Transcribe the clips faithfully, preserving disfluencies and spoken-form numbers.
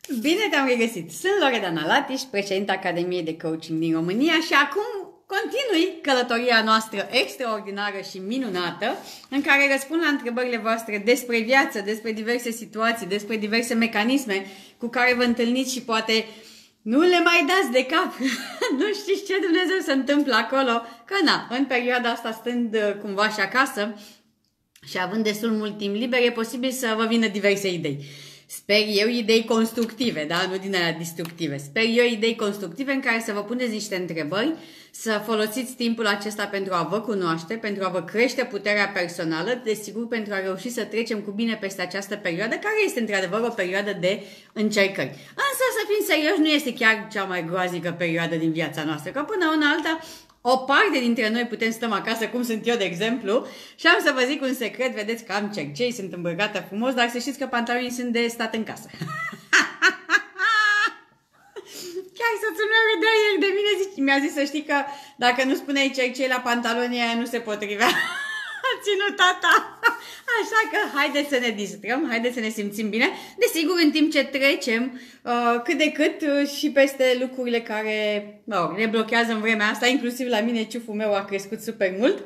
Bine te-am regăsit! Sunt Loredana Latiș, președinta Academiei de Coaching din România și acum continui călătoria noastră extraordinară și minunată în care răspund la întrebările voastre despre viață, despre diverse situații, despre diverse mecanisme cu care vă întâlniți și poate nu le mai dați de cap. Nu știți ce Dumnezeu se întâmplă acolo, că na, în perioada asta stând cumva și acasă și având destul mult timp liber, e posibil să vă vină diverse idei. Sper eu idei constructive, da? Nu din alea destructive. Sper eu idei constructive în care să vă puneți niște întrebări, să folosiți timpul acesta pentru a vă cunoaște, pentru a vă crește puterea personală, desigur pentru a reuși să trecem cu bine peste această perioadă, care este într-adevăr o perioadă de încercări. Însă, să fim serioși, nu este chiar cea mai groaznică perioadă din viața noastră, că până una alta o parte dintre noi putem stăm acasă, cum sunt eu, de exemplu, și am să vă zic un secret, vedeți că am cercei, sunt îmbrăcată frumos, dar să știți că pantalonii sunt de stat în casă. Chiar soțul meu râdea ieri de mine, mi-a zis să știi că dacă nu spuneai cercei la pantalonii aia nu se potrivea. A ținut tata. Așa că haideți să ne distrăm, haideți să ne simțim bine. Desigur, în timp ce trecem uh, cât de cât uh, și peste lucrurile care uh, ne blochează în vremea asta, inclusiv la mine ciuful meu a crescut super mult.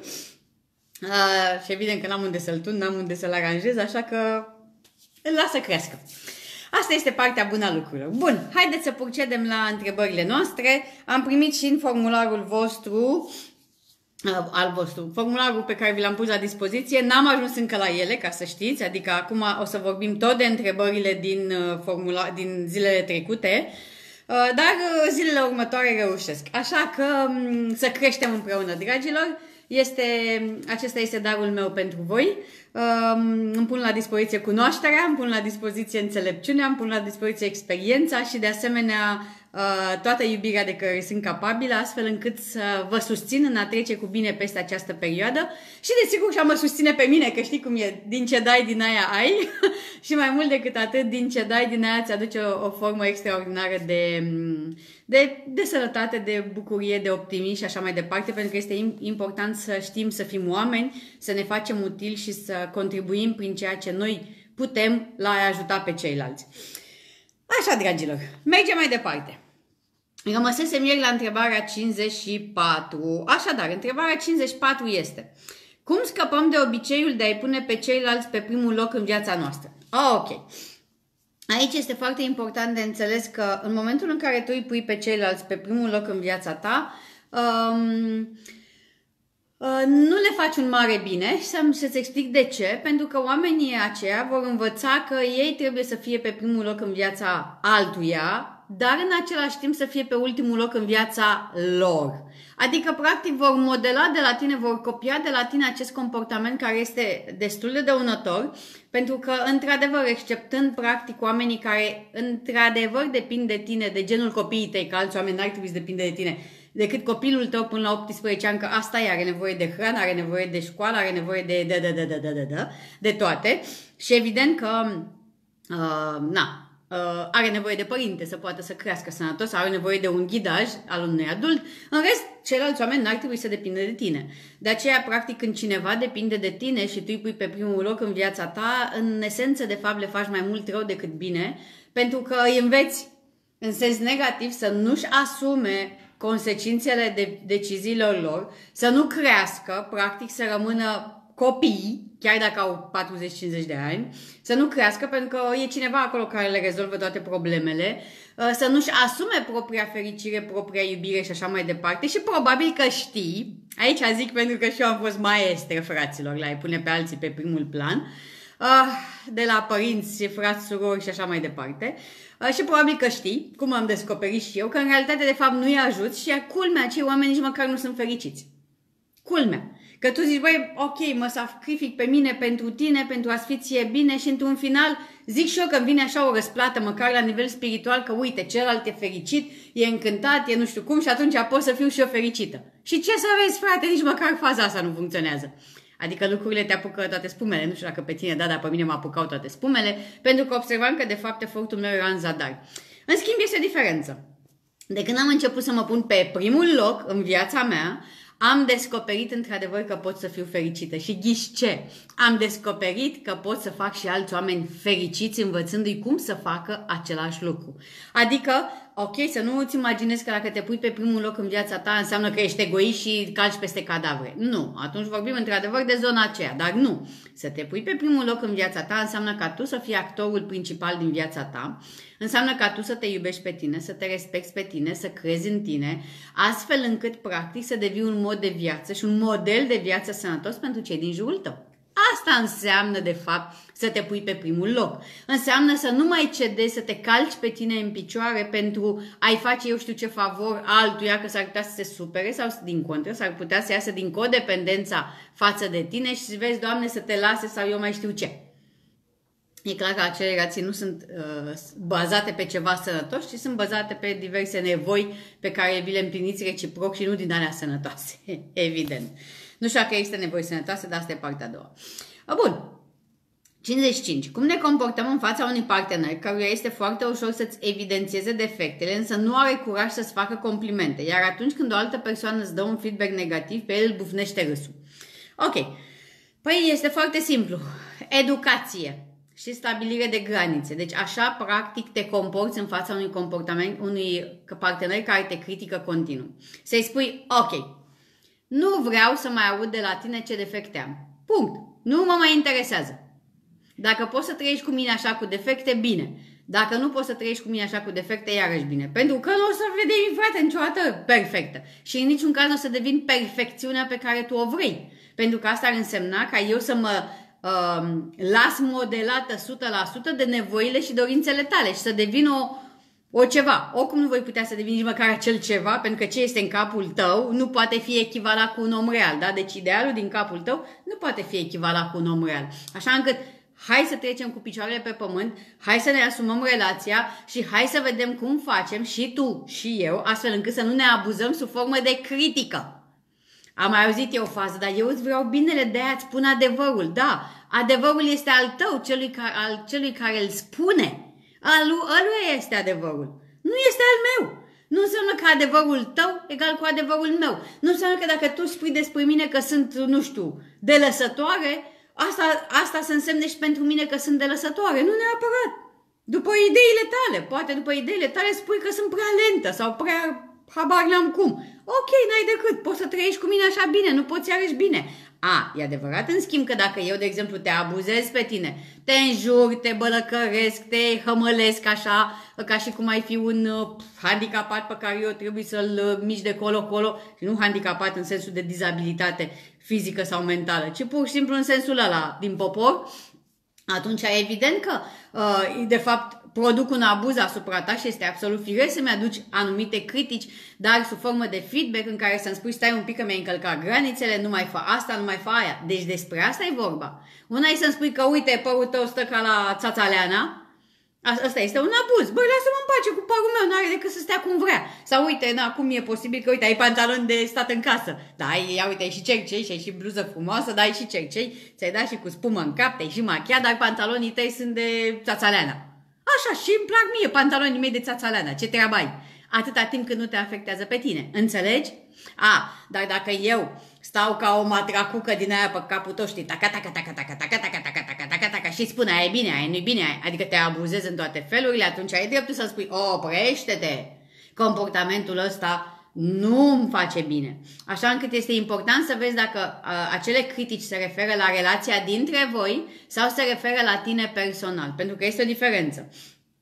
Uh, și evident că n-am unde să-l tun, n-am unde să-l aranjez, așa că îl las să crească. Asta este partea bună a lucrurilor. Bun, haideți să procedem la întrebările noastre. Am primit și în formularul vostru al vostru. Formularul pe care vi l-am pus la dispoziție, n-am ajuns încă la ele, ca să știți, adică acum o să vorbim tot de întrebările din, formula, din zilele trecute, dar zilele următoare reușesc. Așa că să creștem împreună, dragilor. Este, acesta este darul meu pentru voi. Îmi pun la dispoziție cunoașterea, îmi pun la dispoziție înțelepciunea, îmi pun la dispoziție experiența și de asemenea toată iubirea de care sunt capabilă, astfel încât să vă susțin în a trece cu bine peste această perioadă și desigur și a mă susține pe mine, că știi cum e, din ce dai din aia ai și mai mult decât atât, din ce dai din aia îți aduce o, o formă extraordinară de, de, de sănătate, de bucurie, de optimism și așa mai departe, pentru că este important să știm să fim oameni, să ne facem utili și să contribuim prin ceea ce noi putem la a ajuta pe ceilalți. Așa, dragilor, mergem mai departe. Rămăsesem ieri la întrebarea cincizeci și patru. Așadar, întrebarea cincizeci și patru este: cum scăpăm de obiceiul de a-i pune pe ceilalți pe primul loc în viața noastră? Oh, ok. Aici este foarte important de înțeles că în momentul în care tu îi pui pe ceilalți pe primul loc în viața ta, um, nu le faci un mare bine și să-ți explic de ce. Pentru că oamenii aceia vor învăța că ei trebuie să fie pe primul loc în viața altuia, dar în același timp să fie pe ultimul loc în viața lor. Adică, practic, vor modela de la tine, vor copia de la tine acest comportament care este destul de dăunător, pentru că, într-adevăr, exceptând, practic, oamenii care, într-adevăr, depind de tine, de genul copiii tăi, că alți oameni n-ar trebui să depinde de tine, decât copilul tău până la optsprezece ani, că asta e, are nevoie de hrană, are nevoie de școală, are nevoie de de, de, de, de, de, de, de, de toate. Și evident că, uh, na, Uh, are nevoie de părinte să poată să crească sănătos, are nevoie de un ghidaj al unui adult. În rest, ceilalți oameni n-ar trebui să depindă de tine. De aceea, practic, când cineva depinde de tine și tu îi pui pe primul loc în viața ta, în esență, de fapt, le faci mai mult rău decât bine, pentru că îi înveți în sens negativ să nu-și asume consecințele de deciziilor lor, să nu crească, practic să rămână copii, chiar dacă au patruzeci cincizeci de ani, să nu crească pentru că e cineva acolo care le rezolvă toate problemele, să nu-și asume propria fericire, propria iubire și așa mai departe și probabil că știi, aici zic pentru că și eu am fost maestră, fraților, la a pune pe alții pe primul plan, de la părinți, frați, surori și așa mai departe, și probabil că știi, cum am descoperit și eu, că în realitate de fapt nu-i ajut și culmea, acei oameni nici măcar nu sunt fericiți. Culmea. Că tu zici, băi, ok, mă sacrific pe mine pentru tine, pentru a-ți fi ție bine și într-un final zic și eu că îmi vine așa o răsplată, măcar la nivel spiritual, că uite, celălalt e fericit, e încântat, e nu știu cum și atunci pot să fiu și eu fericită. Și ce să vezi, frate, nici măcar faza asta nu funcționează. Adică lucrurile te apucă toate spumele, nu știu dacă pe tine, da, dar pe mine mă apucau toate spumele, pentru că observam că de fapt efortul meu era în zadar. În schimb, este o diferență. De când am început să mă pun pe primul loc în viața mea, Am descoperit într-adevăr că pot să fiu fericită și ghiși ce? Am descoperit că pot să fac și alți oameni fericiți învățându-i cum să facă același lucru. Adică, ok, să nu îți imaginezi că dacă te pui pe primul loc în viața ta înseamnă că ești egoist și calci peste cadavre. Nu, atunci vorbim într-adevăr de zona aceea, dar nu. Să te pui pe primul loc în viața ta înseamnă ca tu să fii actorul principal din viața ta, înseamnă ca tu să te iubești pe tine, să te respecti pe tine, să crezi în tine, astfel încât practic să devii un mod de viață și un model de viață sănătos pentru cei din jurul tău. Asta înseamnă, de fapt, să te pui pe primul loc. Înseamnă să nu mai cedezi, să te calci pe tine în picioare pentru a-i face eu știu ce favor altuia, că s-ar putea să se supere sau din contră, s-ar putea să iasă din codependența față de tine și să vezi, Doamne, să te lase sau eu mai știu ce. E clar că acele relații nu sunt uh, bazate pe ceva sănătos, ci sunt bazate pe diverse nevoi pe care vi le împliniți reciproc și nu din alea sănătoase, evident. Nu știu dacă există nevoi sănătoase, dar asta e partea a doua. Bun. cincizeci și cinci. Cum ne comportăm în fața unui partener căruia este foarte ușor să-ți evidențieze defectele, însă nu are curaj să-ți facă complimente, iar atunci când o altă persoană îți dă un feedback negativ, pe el îl bufnește râsul. Ok. Păi este foarte simplu. Educație și stabilire de granițe. Deci așa, practic, te comporți în fața unui comportament, unui partener care te critică continuu. Să-i spui, ok, nu vreau să mai aud de la tine ce defecte am. Punct. Nu mă mai interesează. Dacă poți să trăiești cu mine așa cu defecte, bine. Dacă nu poți să trăiești cu mine așa cu defecte, iarăși bine. Pentru că nu o să vedem, frate, niciodată perfectă. Și în niciun caz nu o să devin perfecțiunea pe care tu o vrei. Pentru că asta ar însemna ca eu să mă uh, las modelată o sută la sută de nevoile și dorințele tale și să devin o O ceva. Oricum nu voi putea să devin nici măcar acel ceva, pentru că ce este în capul tău nu poate fi echivalat cu un om real. Da? Deci idealul din capul tău nu poate fi echivalat cu un om real. Așa încât hai să trecem cu picioarele pe pământ, hai să ne asumăm relația și hai să vedem cum facem și tu și eu, astfel încât să nu ne abuzăm sub formă de critică. Am mai auzit eu o fază, dar eu îți vreau binele, de-aia îți spun adevărul. Da, adevărul este al tău, celui care, al celui care îl spune. Aluia este adevărul. Nu este al meu. Nu înseamnă că adevărul tău egal cu adevărul meu. Nu înseamnă că dacă tu spui despre mine că sunt, nu știu, delăsătoare, asta, asta să însemne și pentru mine că sunt delăsătoare. Nu neapărat. După ideile tale. Poate după ideile tale spui că sunt prea lentă sau prea habar n-am cum. Ok, n-ai decât. Poți să trăiești cu mine așa bine. Nu poți iarăși bine. A, e adevărat, în schimb, că dacă eu, de exemplu, te abuzez pe tine, te înjur, te bălăcăresc, te hămălesc așa, ca și cum ai fi un uh, handicapat pe care eu trebuie să-l uh, mișc de colo-colo, și nu handicapat în sensul de dizabilitate fizică sau mentală, ci pur și simplu în sensul ăla din popor, atunci e evident că, uh, de fapt, produc un abuz asupra ta și este absolut firesc să-mi aduci anumite critici, dar sub formă de feedback în care să-mi spui stai un pic că mi-ai încălcat granițele, nu mai fa asta, nu mai fa aia. Deci despre asta e vorba. Una e să-mi spui că uite, părul tău stă ca la țațaleana. Asta este un abuz. Băi, lasă-mă în pace cu părul meu, nu are decât să stea cum vrea. Sau uite, na, cum e posibil că uite, ai pantaloni de stat în casă. Da, ia uite, ai și cercei și ai și bluză frumoasă, dar ai și cercei, ți-ai dat și cu spumă în cap, te-ai și machiat, dar pantalonii tăi sunt de țațaleana. Așa, și îmi plac mie pantalonii mei de țațaleana. Ce treabă ai? Atâta timp cât nu te afectează pe tine. Înțelegi? A, dar dacă eu stau ca o matracucă din aia pe capul tău, știi, taca, taca, taca, taca, taca, taca, taca, taca, taca, taca, și spune, aia e bine, aia nu-i bine, adică te abuzezi în toate felurile, atunci ai dreptul să spui, oprește-te, comportamentul ăsta nu îmi face bine. Așa încât este important să vezi dacă uh, acele critici se referă la relația dintre voi sau se referă la tine personal. Pentru că este o diferență.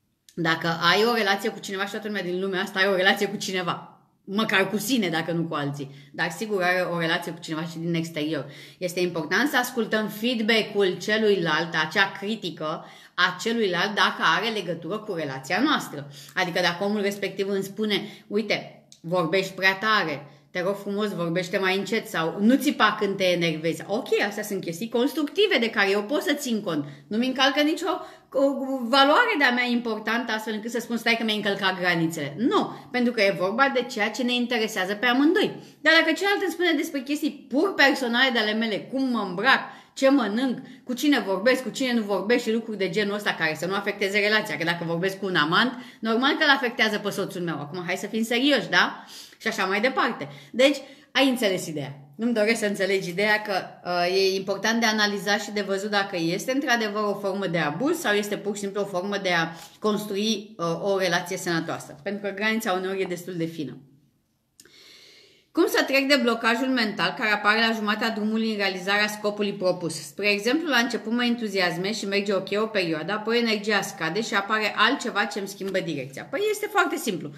Dacă ai o relație cu cineva și toată lumea din lumea asta ai o relație cu cineva. Măcar cu sine, dacă nu cu alții. Dar sigur are o relație cu cineva și din exterior. Este important să ascultăm feedback-ul celuilalt, acea critică a celuilalt dacă are legătură cu relația noastră. Adică dacă omul respectiv îmi spune, uite, vorbești prea tare, te rog frumos, vorbește mai încet sau nu țipa când te enervezi. Ok, astea sunt chestii constructive de care eu pot să țin cont. Nu-mi încalcă nicio valoare de-a mea importantă astfel încât să spun stai că mi-ai încălcat granițele. Nu, pentru că e vorba de ceea ce ne interesează pe amândoi. Dar dacă celălalt îmi spune despre chestii pur personale de ale mele, cum mă îmbrac, ce mănânc, cu cine vorbesc, cu cine nu vorbesc și lucruri de genul ăsta care să nu afecteze relația. Că dacă vorbesc cu un amant, normal că îl afectează pe soțul meu. Acum hai să fim serioși, da? Și așa mai departe. Deci, ai înțeles ideea. Nu-mi doresc să înțelegi ideea că uh, e important de analizat și de văzut dacă este într-adevăr o formă de abuz sau este pur și simplu o formă de a construi uh, o relație sănătoasă. Pentru că granița uneori e destul de fină. Cum să trec de blocajul mental care apare la jumatea drumului în realizarea scopului propus? Spre exemplu, la început mă entuziasmez și merge ok o perioadă, apoi energia scade și apare altceva ce îmi schimbă direcția. Păi este foarte simplu.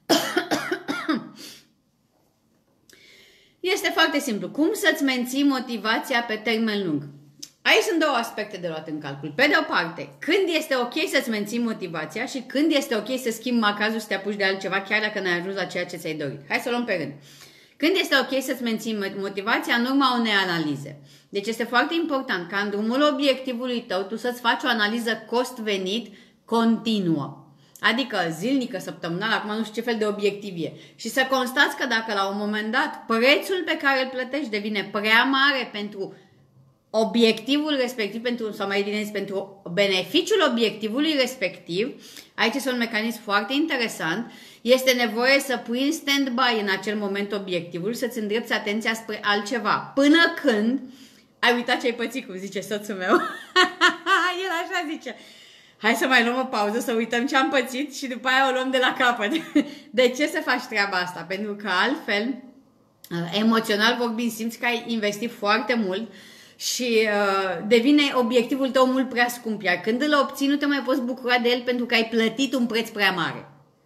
Este foarte simplu. Cum să-ți menții motivația pe termen lung? Aici sunt două aspecte de luat în calcul. Pe de o parte, când este ok să-ți menții motivația și când este ok să schimbi macazul să te apuci de altceva, chiar dacă n-ai ajuns la ceea ce ți-ai dorit. Hai să o luăm pe rând. Când este ok să-ți menții motivația în urma unei analize. Deci este foarte important ca în drumul obiectivului tău tu să-ți faci o analiză cost-venit continuă. Adică zilnică, săptămânală, acum nu știu ce fel de obiectiv e. Și să constați că dacă la un moment dat prețul pe care îl plătești devine prea mare pentru obiectivul respectiv, pentru, sau mai bine zis, pentru beneficiul obiectivului respectiv, aici este un mecanism foarte interesant, este nevoie să pui în stand-by în acel moment obiectivul, să-ți îndrepți atenția spre altceva, până când ai uitat ce ai pățit, cum zice soțul meu. El așa zice. Hai să mai luăm o pauză, să uităm ce am pățit și după aia o luăm de la capăt. De ce să faci treaba asta? Pentru că altfel, emoțional vorbind, simți că ai investit foarte mult și uh, devine obiectivul tău mult prea scump. Iar când îl obții, nu te mai poți bucura de el pentru că ai plătit un preț prea mare.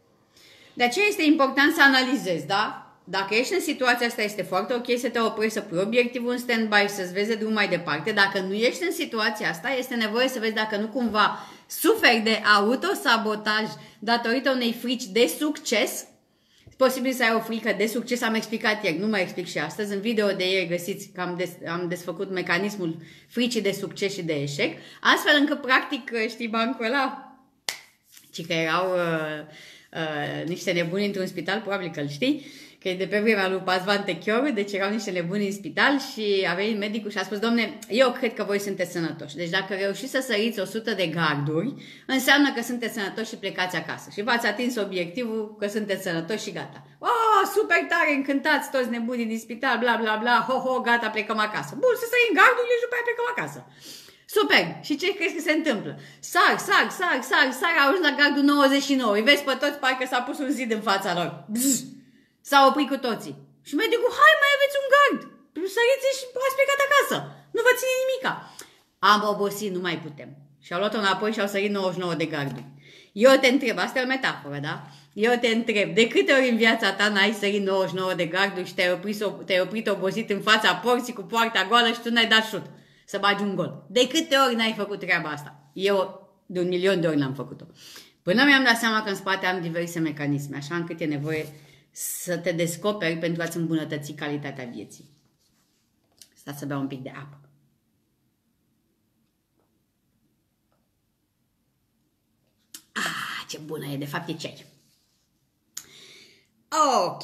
De aceea este important să analizezi, da? Dacă ești în situația asta, este foarte ok să te oprești, să pui obiectivul în stand-by, să-ți vezi de drum mai departe. Dacă nu ești în situația asta, este nevoie să vezi dacă nu cumva suferi de autosabotaj datorită unei frici de succes. E posibil să ai o frică de succes, am explicat ieri, nu mai explic și astăzi. În video de ieri găsiți că am, des, am desfăcut mecanismul fricii de succes și de eșec, astfel încât practic, știi, bancul ăla, ci că erau uh, uh, niște nebuni într-un spital, probabil că îl știi, că e de pe vremea lui Pazvan Techior, deci erau niște nebuni în spital și a venit medicul și a spus: domne, eu cred că voi sunteți sănătoși. Deci dacă reușiți să săriți o sută de garduri, înseamnă că sunteți sănătoși și plecați acasă. Și v-ați atins obiectivul că sunteți sănătoși și gata. Oh, super tare, încântați toți nebunii din spital, bla bla bla, ho ho, gata, plecăm acasă. Bun, să sărim gardurile și după aia plecăm acasă. Super! Și ce crezi că se întâmplă? Sar, sar, sar, sar, sar, au ajuns la gardul nouăzeci și nouă. Îi vezi pe toți, parcă s-a pus un zid în fața lor. Bzz! S-au oprit cu toții. Și medicul: hai, mai aveți un gard. Săriți și ați plecat acasă. Nu vă ține nimica. Am obosit, nu mai putem. Și au luat-o înapoi și au sărit nouăzeci și nouă de garduri. Eu te întreb, asta e o metaforă, da? Eu te întreb, de câte ori în viața ta n-ai sărit nouăzeci și nouă de garduri și te-ai oprit, te-ai oprit obosit în fața porții cu poarta goală și tu n-ai dat șut să bagi un gol? De câte ori n-ai făcut treaba asta? Eu de un milion de ori n-am făcut-o. Până mi-am dat seama că în spate am diverse mecanisme, așa încât e nevoie să te descoperi pentru a-ți îmbunătăți calitatea vieții. Stați să beau un pic de apă. Ah, ce bună e, de fapt e ceai. Ok.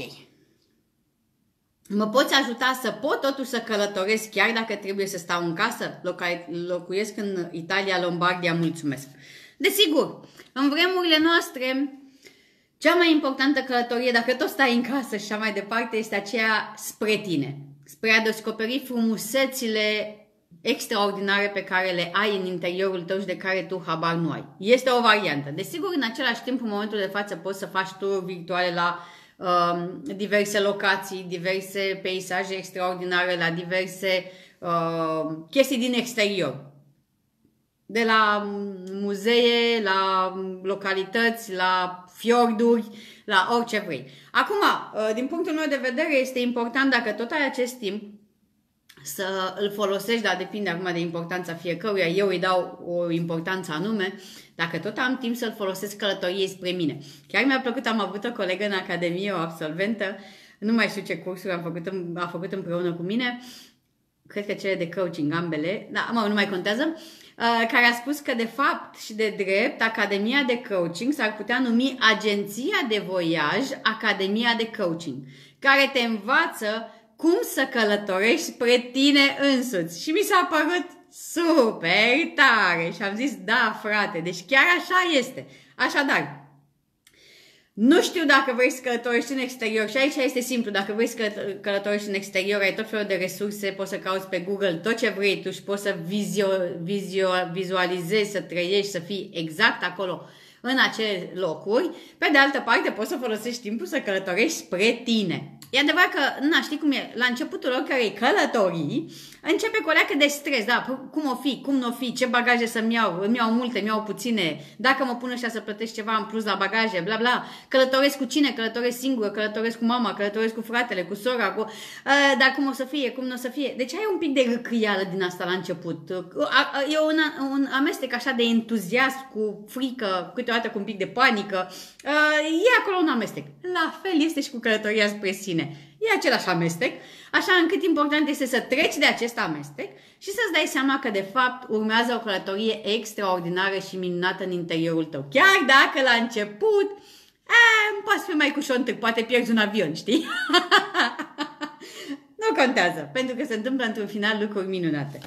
Mă poți ajuta să pot totuși să călătoresc chiar dacă trebuie să stau în casă? Locuiesc în Italia, Lombardia, mulțumesc. Desigur, în vremurile noastre, cea mai importantă călătorie, dacă tot stai în casă și așa mai departe, este aceea spre tine. Spre a descoperi frumusețile extraordinare pe care le ai în interiorul tău și de care tu habar nu ai. Este o variantă. Desigur, în același timp, în momentul de față, poți să faci tururi virtuale la uh, diverse locații, diverse peisaje extraordinare, la diverse uh, chestii din exterior. De la muzee, la localități, la fiorduri, la orice vrei. Acum, din punctul meu de vedere, este important, dacă tot ai acest timp, să îl folosești, dar depinde acum de importanța fiecăruia, eu îi dau o importanță anume, dacă tot am timp să-l folosesc călătoriei spre mine. Chiar mi-a plăcut, am avut o colegă în Academie, o absolventă, nu mai știu ce cursuri am făcut, a făcut împreună cu mine, cred că cele de coaching, ambele, dar mă, nu mai contează, care a spus că de fapt și de drept Academia de Coaching s-ar putea numi Agenția de Voiaj Academia de Coaching, care te învață cum să călătorești spre tine însuți. Și mi s-a părut super tare și am zis: da, frate, deci chiar așa este. Așadar, Nu știu dacă vrei să călătorești în exterior și aici este simplu, dacă vrei să călătorești în exterior, ai tot felul de resurse, poți să cauți pe Google tot ce vrei tu și poți să vizio, vizio, vizualizezi, să trăiești, să fii exact acolo în acele locuri. Pe de altă parte, poți să folosești timpul să călătorești spre tine. E adevărat că, na, știi cum e, la începutul oricărei călătorii, începe cu o leacă de stres, da, cum o fi, cum nu o fi, ce bagaje să-mi iau, îmi iau multe, îmi iau puține, dacă mă pun ăștia să plătesc ceva în plus la bagaje, bla bla, călătoresc cu cine, călătoresc singură, călătoresc cu mama, călătoresc cu fratele, cu sora, cu, uh, dar cum o să fie, cum nu o să fie. Deci ai un pic de râcâială din asta la început. E un, un amestec așa de entuziasm cu frică, câteodată cu un pic de panică. Uh, e acolo un amestec. La fel este și cu călătoria spre sine. E același amestec, așa încât important este să treci de acest amestec și să-ți dai seama că de fapt urmează o călătorie extraordinară și minunată în interiorul tău. Chiar dacă la început e, poate fi mai cușontic, poate pierzi un avion, știi? Nu contează, pentru că se întâmplă într-un final lucruri minunate.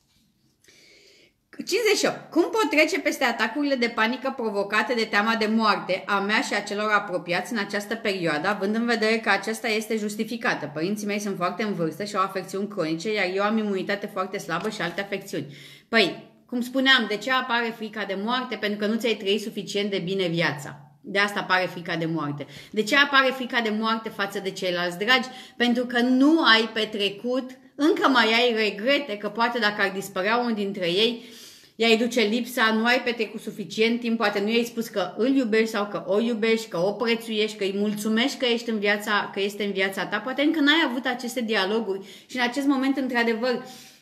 cincizeci și opt. Cum pot trece peste atacurile de panică provocate de teama de moarte a mea și a celor apropiați în această perioadă, având în vedere că aceasta este justificată? Părinții mei sunt foarte în vârstă și au afecțiuni cronice, iar eu am imunitate foarte slabă și alte afecțiuni. Păi, cum spuneam, de ce apare frica de moarte? Pentru că nu ți-ai trăit suficient de bine viața. De asta apare frica de moarte. De ce apare frica de moarte față de ceilalți dragi? Pentru că nu ai petrecut, încă mai ai regrete că poate dacă ar dispărea unul dintre ei, i-ai duce lipsa, nu ai petrecut suficient timp, poate nu i-ai spus că îl iubești sau că o iubești, că o prețuiești, că îi mulțumești că, ești în viața, că este în viața ta. Poate încă n-ai avut aceste dialoguri și în acest moment, într-adevăr,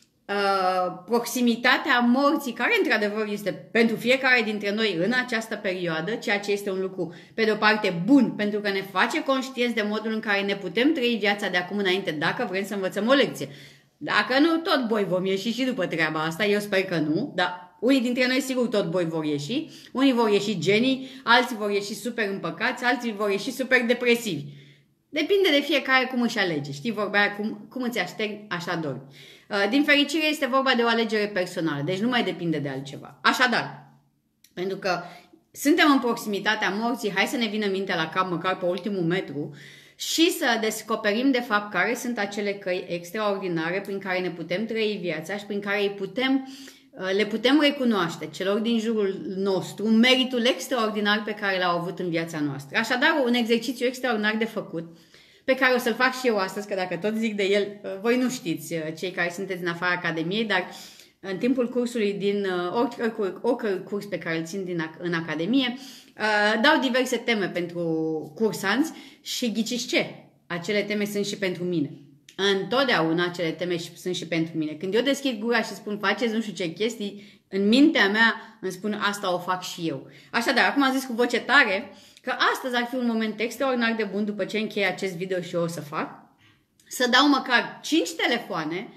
uh, proximitatea morții, care într-adevăr este pentru fiecare dintre noi în această perioadă, ceea ce este un lucru, pe de o parte, bun, pentru că ne face conștienți de modul în care ne putem trăi viața de acum înainte, dacă vrem să învățăm o lecție. Dacă nu, tot boi vom ieși și după treaba asta, eu sper că nu, dar unii dintre noi sigur tot boi vor ieși, unii vor ieși genii, alții vor ieși super împăcați, alții vor ieși super depresivi. Depinde de fiecare cum își alege, știi vorba aia, cum, cum îți aștergi, așa dormi. Din fericire este vorba de o alegere personală, deci nu mai depinde de altceva. Așadar, pentru că suntem în proximitatea morții, hai să ne vină mintea la cap măcar pe ultimul metru, și să descoperim de fapt care sunt acele căi extraordinare prin care ne putem trăi viața și prin care îi putem, le putem recunoaște celor din jurul nostru meritul extraordinar pe care l-au avut în viața noastră. Așadar, un exercițiu extraordinar de făcut, pe care o să-l fac și eu astăzi, că dacă tot zic de el, voi nu știți, cei care sunteți în afara Academiei, dar în timpul cursului, din oricărui, oricărui curs pe care îl țin din, în Academie, Uh, dau diverse teme pentru cursanți și ghiciți ce? Acele teme sunt și pentru mine. Întotdeauna acele teme sunt și pentru mine. Când eu deschid gura și spun faceți nu știu ce chestii, în mintea mea îmi spun asta o fac și eu. Așadar, acum am zis cu voce tare că astăzi ar fi un moment extraordinar de bun după ce închei acest video și eu o să fac, să dau măcar cinci telefoane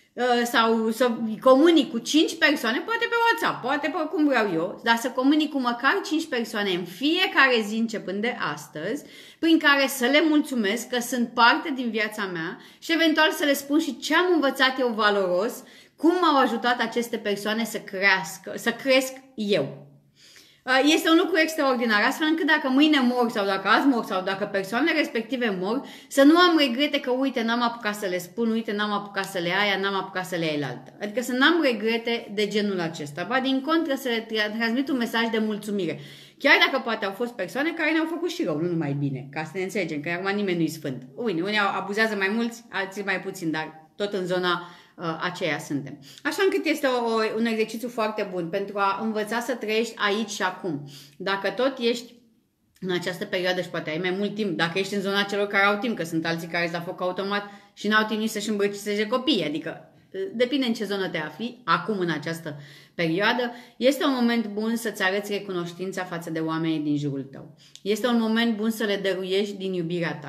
sau să comunic cu cinci persoane, poate pe WhatsApp, poate pe cum vreau eu, dar să comunic cu măcar cinci persoane în fiecare zi începând de astăzi, prin care să le mulțumesc că sunt parte din viața mea și eventual să le spun și ce am învățat eu valoros, cum m-au ajutat aceste persoane să crească, să cresc eu. Este un lucru extraordinar, astfel încât dacă mâine mor sau dacă azi mor sau dacă persoanele respective mor, să nu am regrete că uite n-am apucat să le spun, uite n-am apucat să le aia, n-am apucat să le iei la altă. Adică să n-am regrete de genul acesta, ba din contră să le transmit un mesaj de mulțumire. Chiar dacă poate au fost persoane care ne-au făcut și rău, nu numai bine, ca să ne înțelegem, că acum nimeni nu-i sfânt. Unii, unii abuzează mai mulți, alții mai puțin, dar tot în zona aceea suntem. Așa încât este o, un exercițiu foarte bun pentru a învăța să trăiești aici și acum. Dacă tot ești în această perioadă și poate ai mai mult timp, dacă ești în zona celor care au timp, că sunt alții care îți la foc automat și n-au timp nici să-și îmbrățișeze copiii, adică depinde în ce zonă te afli, acum în această perioadă, este un moment bun să-ți arăți recunoștința față de oamenii din jurul tău. Este un moment bun să le dăruiești din iubirea ta.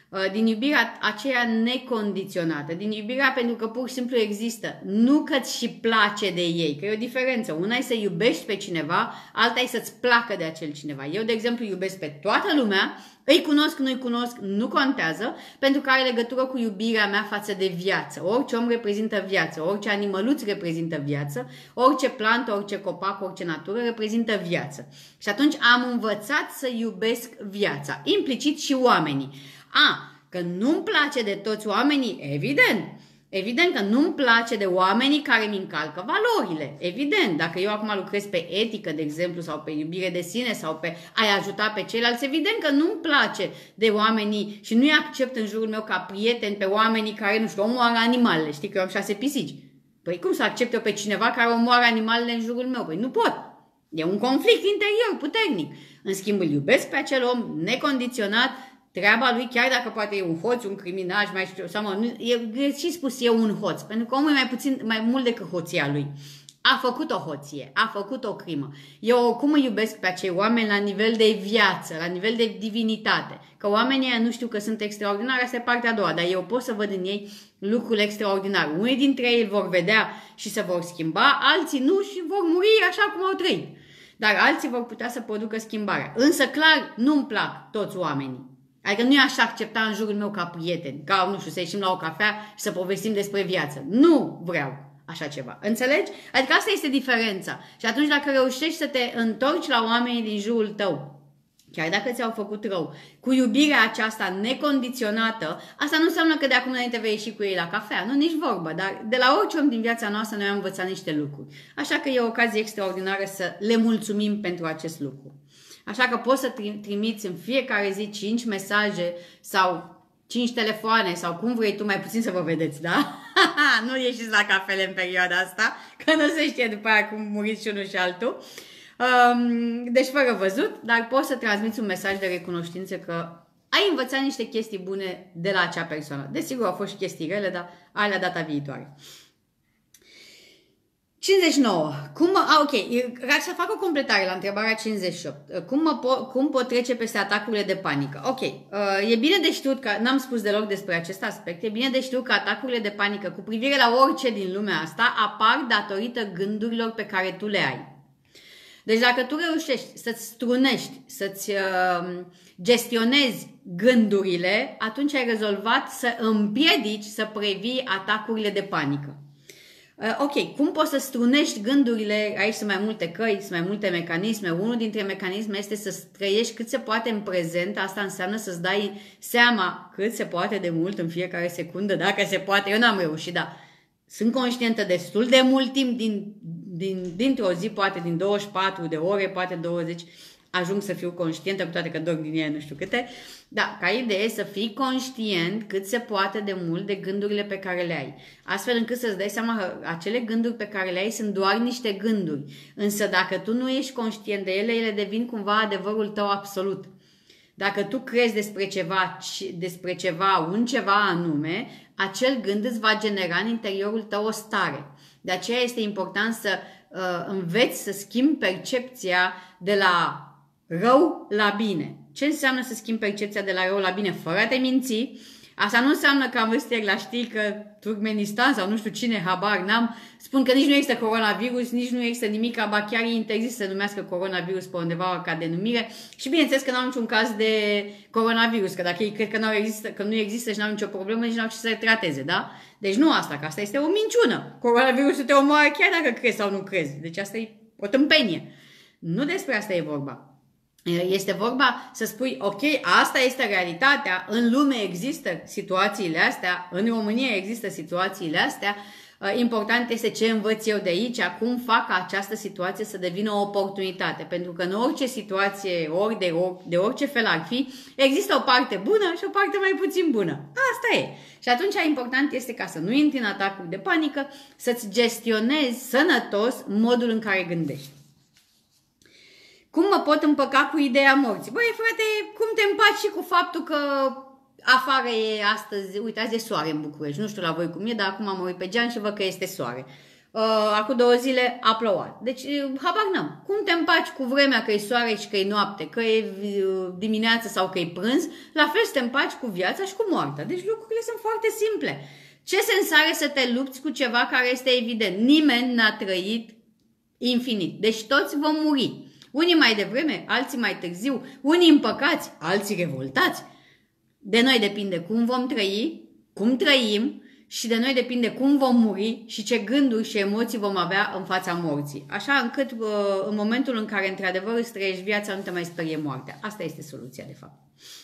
din iubirea aceea necondiționată, din iubirea pentru că pur și simplu există, nu că-ți și place de ei, că e o diferență. Una e să iubești pe cineva, alta e să-ți placă de acel cineva. Eu, de exemplu, iubesc pe toată lumea, îi cunosc, nu-i cunosc, nu contează, pentru că are legătură cu iubirea mea față de viață. Orice om reprezintă viață, orice animăluț reprezintă viață, orice plantă, orice copac, orice natură reprezintă viață. Și atunci am învățat să iubesc viața, implicit și oamenii. A, că nu-mi place de toți oamenii, evident. Evident că nu-mi place de oamenii care mi încalcă valorile. Evident, dacă eu acum lucrez pe etică, de exemplu, sau pe iubire de sine, sau pe a-i ajuta pe ceilalți, evident că nu-mi place de oamenii și nu-i accept în jurul meu ca prieteni pe oamenii care, nu știu, omoară animalele. Știi că eu am șase pisici. Păi cum să accept eu pe cineva care omoară animalele în jurul meu? Păi nu pot. E un conflict interior puternic. În schimb, îl iubesc pe acel om necondiționat, treaba lui, chiar dacă poate e un hoț, un criminal, mai știu, sau mă, e greșit spus, e un hoț, pentru că omul e mai puțin, mai mult decât hoția lui. A făcut o hoție, a făcut o crimă. Eu oricum îi iubesc pe acei oameni la nivel de viață, la nivel de divinitate. Că oamenii ăia nu știu că sunt extraordinari, asta e partea a doua, dar eu pot să văd în ei lucruri extraordinare. Unii dintre ei îl vor vedea și se vor schimba, alții nu și vor muri așa cum au trăit. Dar alții vor putea să producă schimbarea. Însă, clar, nu-mi plac toți oamenii. Adică nu i-aș accepta în jurul meu ca prieten, ca, nu știu, să ieșim la o cafea și să povestim despre viață. Nu vreau așa ceva. Înțelegi? Adică asta este diferența. Și atunci dacă reușești să te întorci la oamenii din jurul tău, chiar dacă ți-au făcut rău, cu iubirea aceasta necondiționată, asta nu înseamnă că de acum înainte vei ieși cu ei la cafea, nu, nici vorbă, dar de la orice om din viața noastră noi am învățat niște lucruri. Așa că e o ocazie extraordinară să le mulțumim pentru acest lucru. Așa că poți să trimiți în fiecare zi cinci mesaje sau cinci telefoane sau cum vrei tu, mai puțin să vă vedeți, da? Nu ieșiți la cafele în perioada asta, că nu se știe după aia cum muriți și unul și altul. Deci fără văzut, dar poți să transmiți un mesaj de recunoștință că ai învățat niște chestii bune de la acea persoană. Desigur au fost și chestii rele, dar alea data viitoare. cincizeci și nouă. Cum, a, ok, să fac o completare la întrebarea cincizeci și opt. Cum, mă po, cum pot trece peste atacurile de panică? Ok, e bine de știut că, n-am spus deloc despre acest aspect, e bine de știut că atacurile de panică cu privire la orice din lumea asta apar datorită gândurilor pe care tu le ai. Deci dacă tu reușești să-ți strunești, să-ți uh, gestionezi gândurile, atunci ai rezolvat să împiedici, să previi atacurile de panică. Uh, ok, cum poți să strunești gândurile? Aici sunt mai multe căi, sunt mai multe mecanisme. Unul dintre mecanisme este să trăiești cât se poate în prezent. Asta înseamnă să-ți dai seama cât se poate de mult în fiecare secundă, dacă se poate. Eu n-am reușit, dar sunt conștientă destul de mult timp din, din, dintr-o zi, poate din douăzeci și patru de ore, poate douăzeci, ajung să fiu conștientă, cu toate că dorm din ea nu știu câte. Da, ca idee să fii conștient cât se poate de mult de gândurile pe care le ai. Astfel încât să-ți dai seama că acele gânduri pe care le ai sunt doar niște gânduri. Însă dacă tu nu ești conștient de ele, ele devin cumva adevărul tău absolut. Dacă tu crezi despre ceva, despre ceva, un ceva anume, acel gând îți va genera în interiorul tău o stare. De aceea este important să uh, înveți să schimbi percepția de la rău la bine. Ce înseamnă să schimbi percepția de la rău la bine fără a te minți? Asta nu înseamnă că am văzut ieri la știri că Turkmenistan sau nu știu cine, habar n-am, spun că nici nu există coronavirus, nici nu există nimic, ba chiar e interzis să numească coronavirus pe undeva ca denumire și bineînțeles că n-au niciun caz de coronavirus, că dacă ei cred că, n-au există, că nu există și n-au nicio problemă, nici n-au ce să le trateze, da? Deci nu asta, că asta este o minciună. Coronavirusul te omoară chiar dacă crezi sau nu crezi. Deci asta e o tâmpenie. Nu despre asta e vorba. Este vorba să spui, ok, asta este realitatea, în lume există situațiile astea, în România există situațiile astea, important este ce învăț eu de aici, cum fac această situație să devină o oportunitate, pentru că în orice situație, ori de, ori, de orice fel ar fi, există o parte bună și o parte mai puțin bună. Asta e. Și atunci important este ca să nu intri în atacuri de panică, să-ți gestionezi sănătos modul în care gândești. Cum mă pot împăca cu ideea morții? Băi, frate, cum te împaci și cu faptul că afară e astăzi, uite, azi e soare în București, nu știu la voi cum e, dar acum am uit pe geam și văd că este soare. Uh, acum două zile a plouat. Deci, uh, habar n-am. Cum te împaci cu vremea că e soare și că e noapte, că e uh, dimineață sau că e prânz, la fel să te împaci cu viața și cu moartea. Deci lucrurile sunt foarte simple. Ce sens are să te lupți cu ceva care este evident? Nimeni n-a trăit infinit. Deci toți vom muri. Unii mai devreme, alții mai târziu, unii împăcați, alții revoltați. De noi depinde cum vom trăi, cum trăim, și de noi depinde cum vom muri și ce gânduri și emoții vom avea în fața morții. Așa încât în momentul în care într-adevăr îți trăiești viața, nu te mai sperie moartea. Asta este soluția, de fapt.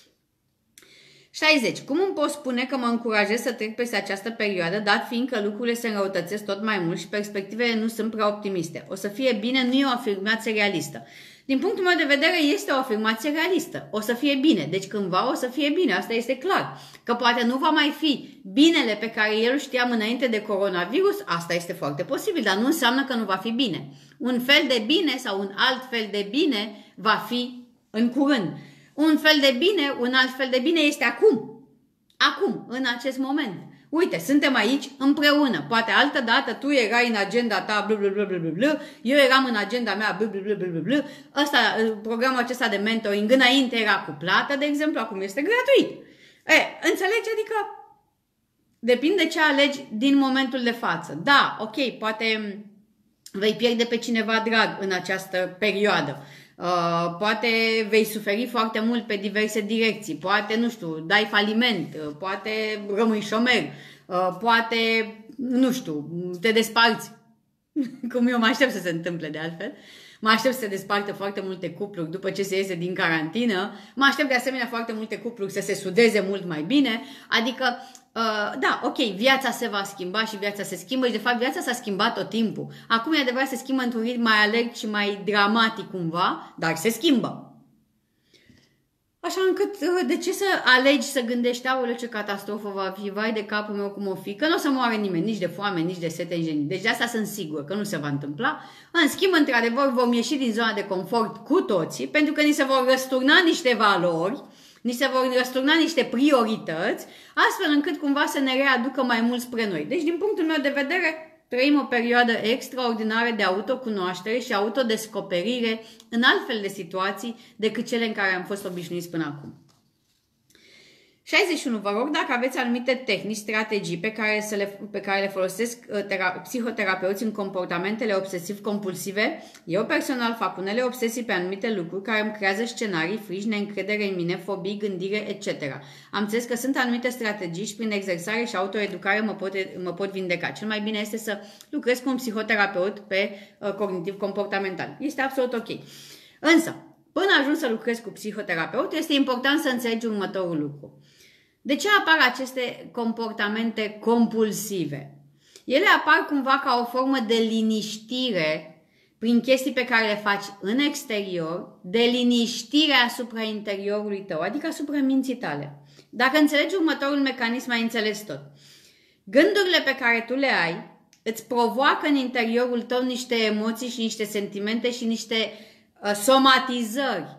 șaizeci. Cum îmi pot spune că mă încurajez să trec peste această perioadă, dat fiind că lucrurile se înrăutățesc tot mai mult și perspectivele nu sunt prea optimiste? O să fie bine nu e o afirmație realistă. Din punctul meu de vedere, este o afirmație realistă. O să fie bine. Deci cândva o să fie bine, asta este clar. Că poate nu va mai fi binele pe care el știam înainte de coronavirus, asta este foarte posibil, dar nu înseamnă că nu va fi bine. Un fel de bine sau un alt fel de bine va fi în curând. Un fel de bine, un alt fel de bine este acum. Acum, în acest moment. Uite, suntem aici împreună. Poate altă dată tu erai în agenda ta blu, blu, blu, blu, blu, eu eram în agenda mea blu, blu, blu, blu, blu. Asta, programul acesta de mentoring înainte era cu plată, de exemplu, acum este gratuit. E, înțelegi? Adică depinde ce alegi din momentul de față. Da, ok, poate vei pierde pe cineva drag în această perioadă. Uh, poate vei suferi foarte mult pe diverse direcții, poate, nu știu, dai faliment, uh, poate rămâi șomer, uh, poate, nu știu, te desparți, cum eu mă aștept să se întâmple de altfel. Mă aștept să se despartă foarte multe cupluri după ce se iese din carantină. Mă aștept de asemenea foarte multe cupluri să se sudeze mult mai bine. Adică, uh, da, ok, viața se va schimba și viața se schimbă și de fapt viața s-a schimbat tot timpul. Acum e adevărat se schimbă într-un ritm mai alert și mai dramatic cumva, dar se schimbă. Așa încât, de ce să alegi să gândești, aoleu, ce catastrofă va fi, vai de capul meu cum o fi, că nu o să moare nimeni, nici de foame, nici de sete, nici de nimic. Deci de asta sunt sigură că nu se va întâmpla. În schimb, într-adevăr, vom ieși din zona de confort cu toții, pentru că ni se vor răsturna niște valori, ni se vor răsturna niște priorități, astfel încât cumva să ne readucă mai mult spre noi. Deci, din punctul meu de vedere, trăim o perioadă extraordinară de autocunoaștere și autodescoperire în altfel de situații decât cele în care am fost obișnuiți până acum. șaizeci și unu. Vă rog dacă aveți anumite tehnici, strategii pe care, să le, pe care le folosesc uh, psihoterapeuți în comportamentele obsesiv-compulsive. Eu personal fac unele obsesii pe anumite lucruri care îmi creează scenarii, frici, neîncredere în mine, fobii, gândire, et cetera. Am înțeles că sunt anumite strategii și prin exersare și autoeducare mă pot, mă pot vindeca. Cel mai bine este să lucrez cu un psihoterapeut pe uh, cognitiv-comportamental. Este absolut ok. Însă, până ajung să lucrez cu psihoterapeut, este important să înțelegi următorul lucru. De ce apar aceste comportamente compulsive? Ele apar cumva ca o formă de liniștire prin chestii pe care le faci în exterior, de liniștire asupra interiorului tău, adică asupra minții tale. Dacă înțelegi următorul mecanism, ai înțeles tot. Gândurile pe care tu le ai îți provoacă în interiorul tău niște emoții și niște sentimente și niște uh, somatizări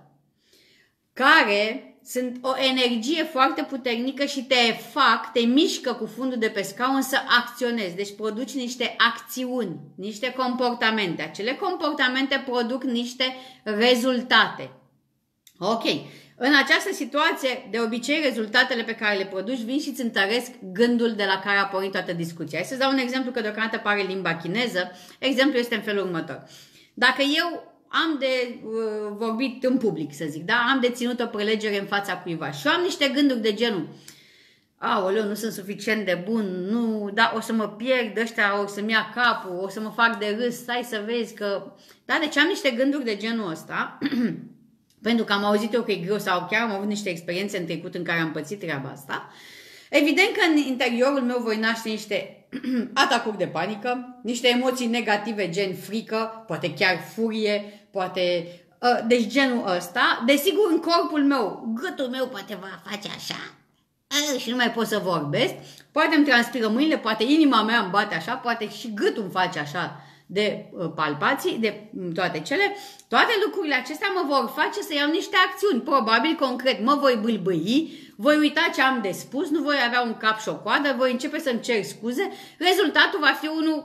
care sunt o energie foarte puternică și te fac, te mișcă cu fundul de pe scaun să acționezi. Deci produci niște acțiuni, niște comportamente. Acele comportamente produc niște rezultate. Ok. În această situație, de obicei, rezultatele pe care le produci vin și îți întăresc gândul de la care a pornit toată discuția. Hai să dau un exemplu, că deocamdată pare limba chineză. Exemplul este în felul următor. Dacă eu am de uh, vorbit în public, să zic, da? Am de ținut o prelegere în fața cuiva și am niște gânduri de genul: aoleu, nu sunt suficient de bun, nu, da, o să mă pierd, ăștia o să-mi ia capul, o să mă fac de râs, stai să vezi că... Da, deci am niște gânduri de genul ăsta, pentru că am auzit eu că e greu sau chiar am avut niște experiențe în trecut în care am pățit treaba asta. Evident că în interiorul meu voi naște niște atacuri de panică, niște emoții negative, gen frică, poate chiar furie, poate... Uh, deci genul ăsta. Desigur, în corpul meu, gâtul meu poate va face așa uh, și nu mai pot să vorbesc. Poate îmi transpiră mâinile, poate inima mea îmi bate așa, poate și gâtul îmi face așa de uh, palpații, de uh, toate cele. Toate lucrurile acestea mă vor face să iau niște acțiuni. Probabil, concret, mă voi bâlbâi, voi uita ce am de spus, nu voi avea un cap și o coadă, voi începe să-mi cer scuze. Rezultatul va fi unul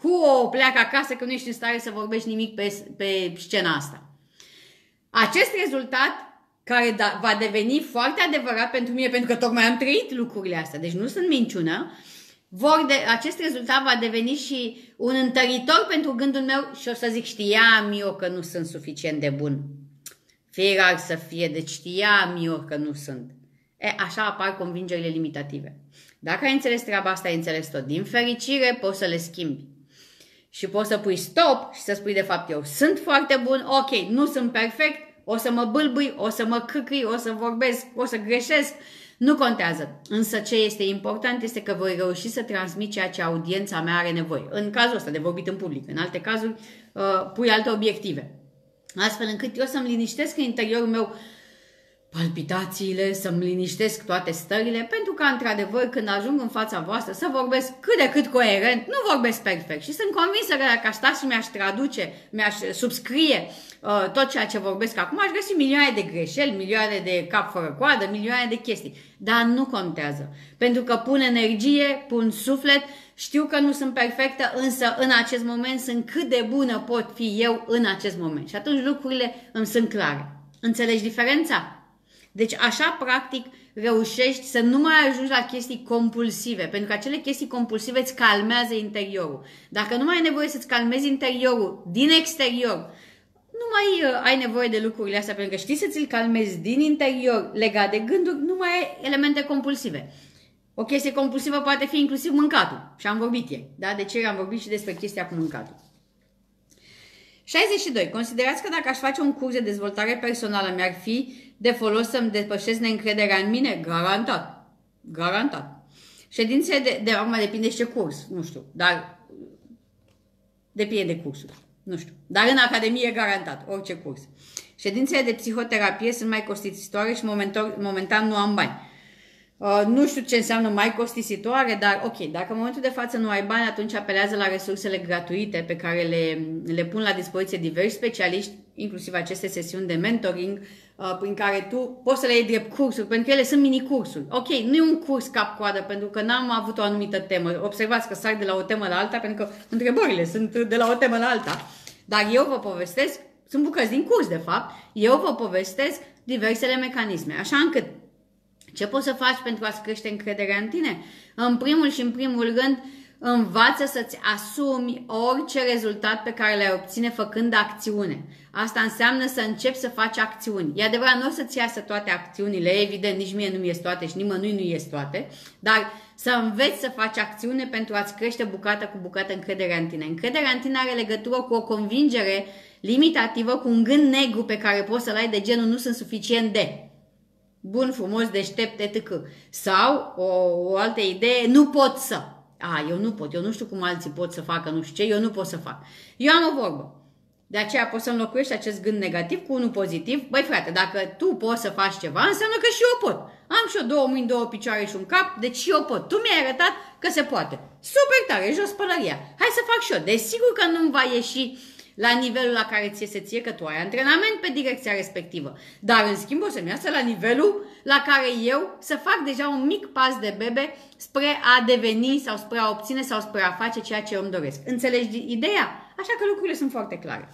cu o pleacă acasă că nu ești în stare să vorbești nimic pe, pe scena asta. Acest rezultat, care da, va deveni foarte adevărat pentru mine, pentru că tocmai am trăit lucrurile astea, deci nu sunt minciună, vor de, acest rezultat va deveni și un întăritor pentru gândul meu și o să zic, știam eu că nu sunt suficient de bun. Fie rar să fie, deci știam eu că nu sunt. E, așa apar convingerile limitative. Dacă ai înțeles treaba asta, ai înțeles tot. Din fericire, poți să le schimbi. Și poți să pui stop și să spui, de fapt, eu sunt foarte bun, ok, nu sunt perfect, o să mă bâlbâi, o să mă câcâi, o să vorbesc, o să greșesc, nu contează. Însă ce este important este că voi reuși să transmit ceea ce audiența mea are nevoie. În cazul ăsta de vorbit în public, în alte cazuri uh, pui alte obiective. Astfel încât eu să-mi liniștesc în interiorul meu palpitațiile, să-mi liniștesc toate stările, pentru că, într-adevăr, când ajung în fața voastră să vorbesc cât de cât coerent, nu vorbesc perfect și sunt convinsă că dacă aș sta și mi-aș traduce, mi-aș subscrie uh, tot ceea ce vorbesc acum, aș găsi milioane de greșeli, milioane de cap fără coadă, milioane de chestii. Dar nu contează, pentru că pun energie, pun suflet, știu că nu sunt perfectă, însă în acest moment sunt cât de bună pot fi eu în acest moment. Și atunci lucrurile îmi sunt clare. Înțelegi diferența? Deci așa, practic, reușești să nu mai ajungi la chestii compulsive, pentru că acele chestii compulsive îți calmează interiorul. Dacă nu mai ai nevoie să-ți calmezi interiorul din exterior, nu mai uh, ai nevoie de lucrurile astea, pentru că știi să ți-l calmezi din interior legat de gânduri, nu mai ai elemente compulsive. O chestie compulsivă poate fi inclusiv mâncatul. Și am vorbit ieri, da? De ce am vorbit și despre chestia cu mâncatul. șaizeci și doi. Considerați că dacă aș face un curs de dezvoltare personală, mi-ar fi de folos să-mi depășesc neîncrederea în mine? Garantat. Garantat. Ședințe de... de acum depinde și ce curs, nu știu, dar depinde de cursul, nu știu. Dar în academie, garantat, orice curs. Ședințele de psihoterapie sunt mai costisitoare și momentan, momentan nu am bani. Uh, nu știu ce înseamnă mai costisitoare, dar ok, dacă în momentul de față nu ai bani, atunci apelează la resursele gratuite pe care le, le pun la dispoziție diversi specialiști, inclusiv aceste sesiuni de mentoring, uh, prin care tu poți să le iei drept cursuri, pentru că ele sunt mini-cursuri. Ok, nu e un curs cap-coadă, pentru că n-am avut o anumită temă. Observați că sar de la o temă la alta, pentru că întrebările sunt de la o temă la alta. Dar eu vă povestesc, sunt bucăți din curs, de fapt, eu vă povestesc diversele mecanisme, așa încât ce poți să faci pentru a-ți crește încrederea în tine? În primul și în primul rând, învață să-ți asumi orice rezultat pe care le-ai obține făcând acțiune. Asta înseamnă să începi să faci acțiuni. E adevărat, nu o să-ți iasă toate acțiunile, evident, nici mie nu-mi ies toate și nimănui nu ies toate, dar să înveți să faci acțiune pentru a-ți crește bucată cu bucată încrederea în tine. Încrederea în tine are legătură cu o convingere limitativă, cu un gând negru pe care poți să-l ai de genul nu sunt suficient de bun, frumos, deștept, et cetera. Sau o, o altă idee, nu pot să. A, eu nu pot, eu nu știu cum alții pot să facă, nu știu ce, eu nu pot să fac. Eu am o vorbă. De aceea poți să înlocuiești acest gând negativ cu unul pozitiv. Băi frate, dacă tu poți să faci ceva, înseamnă că și eu pot. Am și eu două mâini, două picioare și un cap, deci și eu pot. Tu mi-ai arătat că se poate. Super tare, jos pălăria. Hai să fac și eu. Desigur că nu-mi va ieși la nivelul la care ție se ție, că tu ai antrenament pe direcția respectivă. Dar, în schimb, o să-mi iasă la nivelul la care eu să fac deja un mic pas de bebe spre a deveni sau spre a obține sau spre a face ceea ce eu îmi doresc. Înțelegi ideea? Așa că lucrurile sunt foarte clare.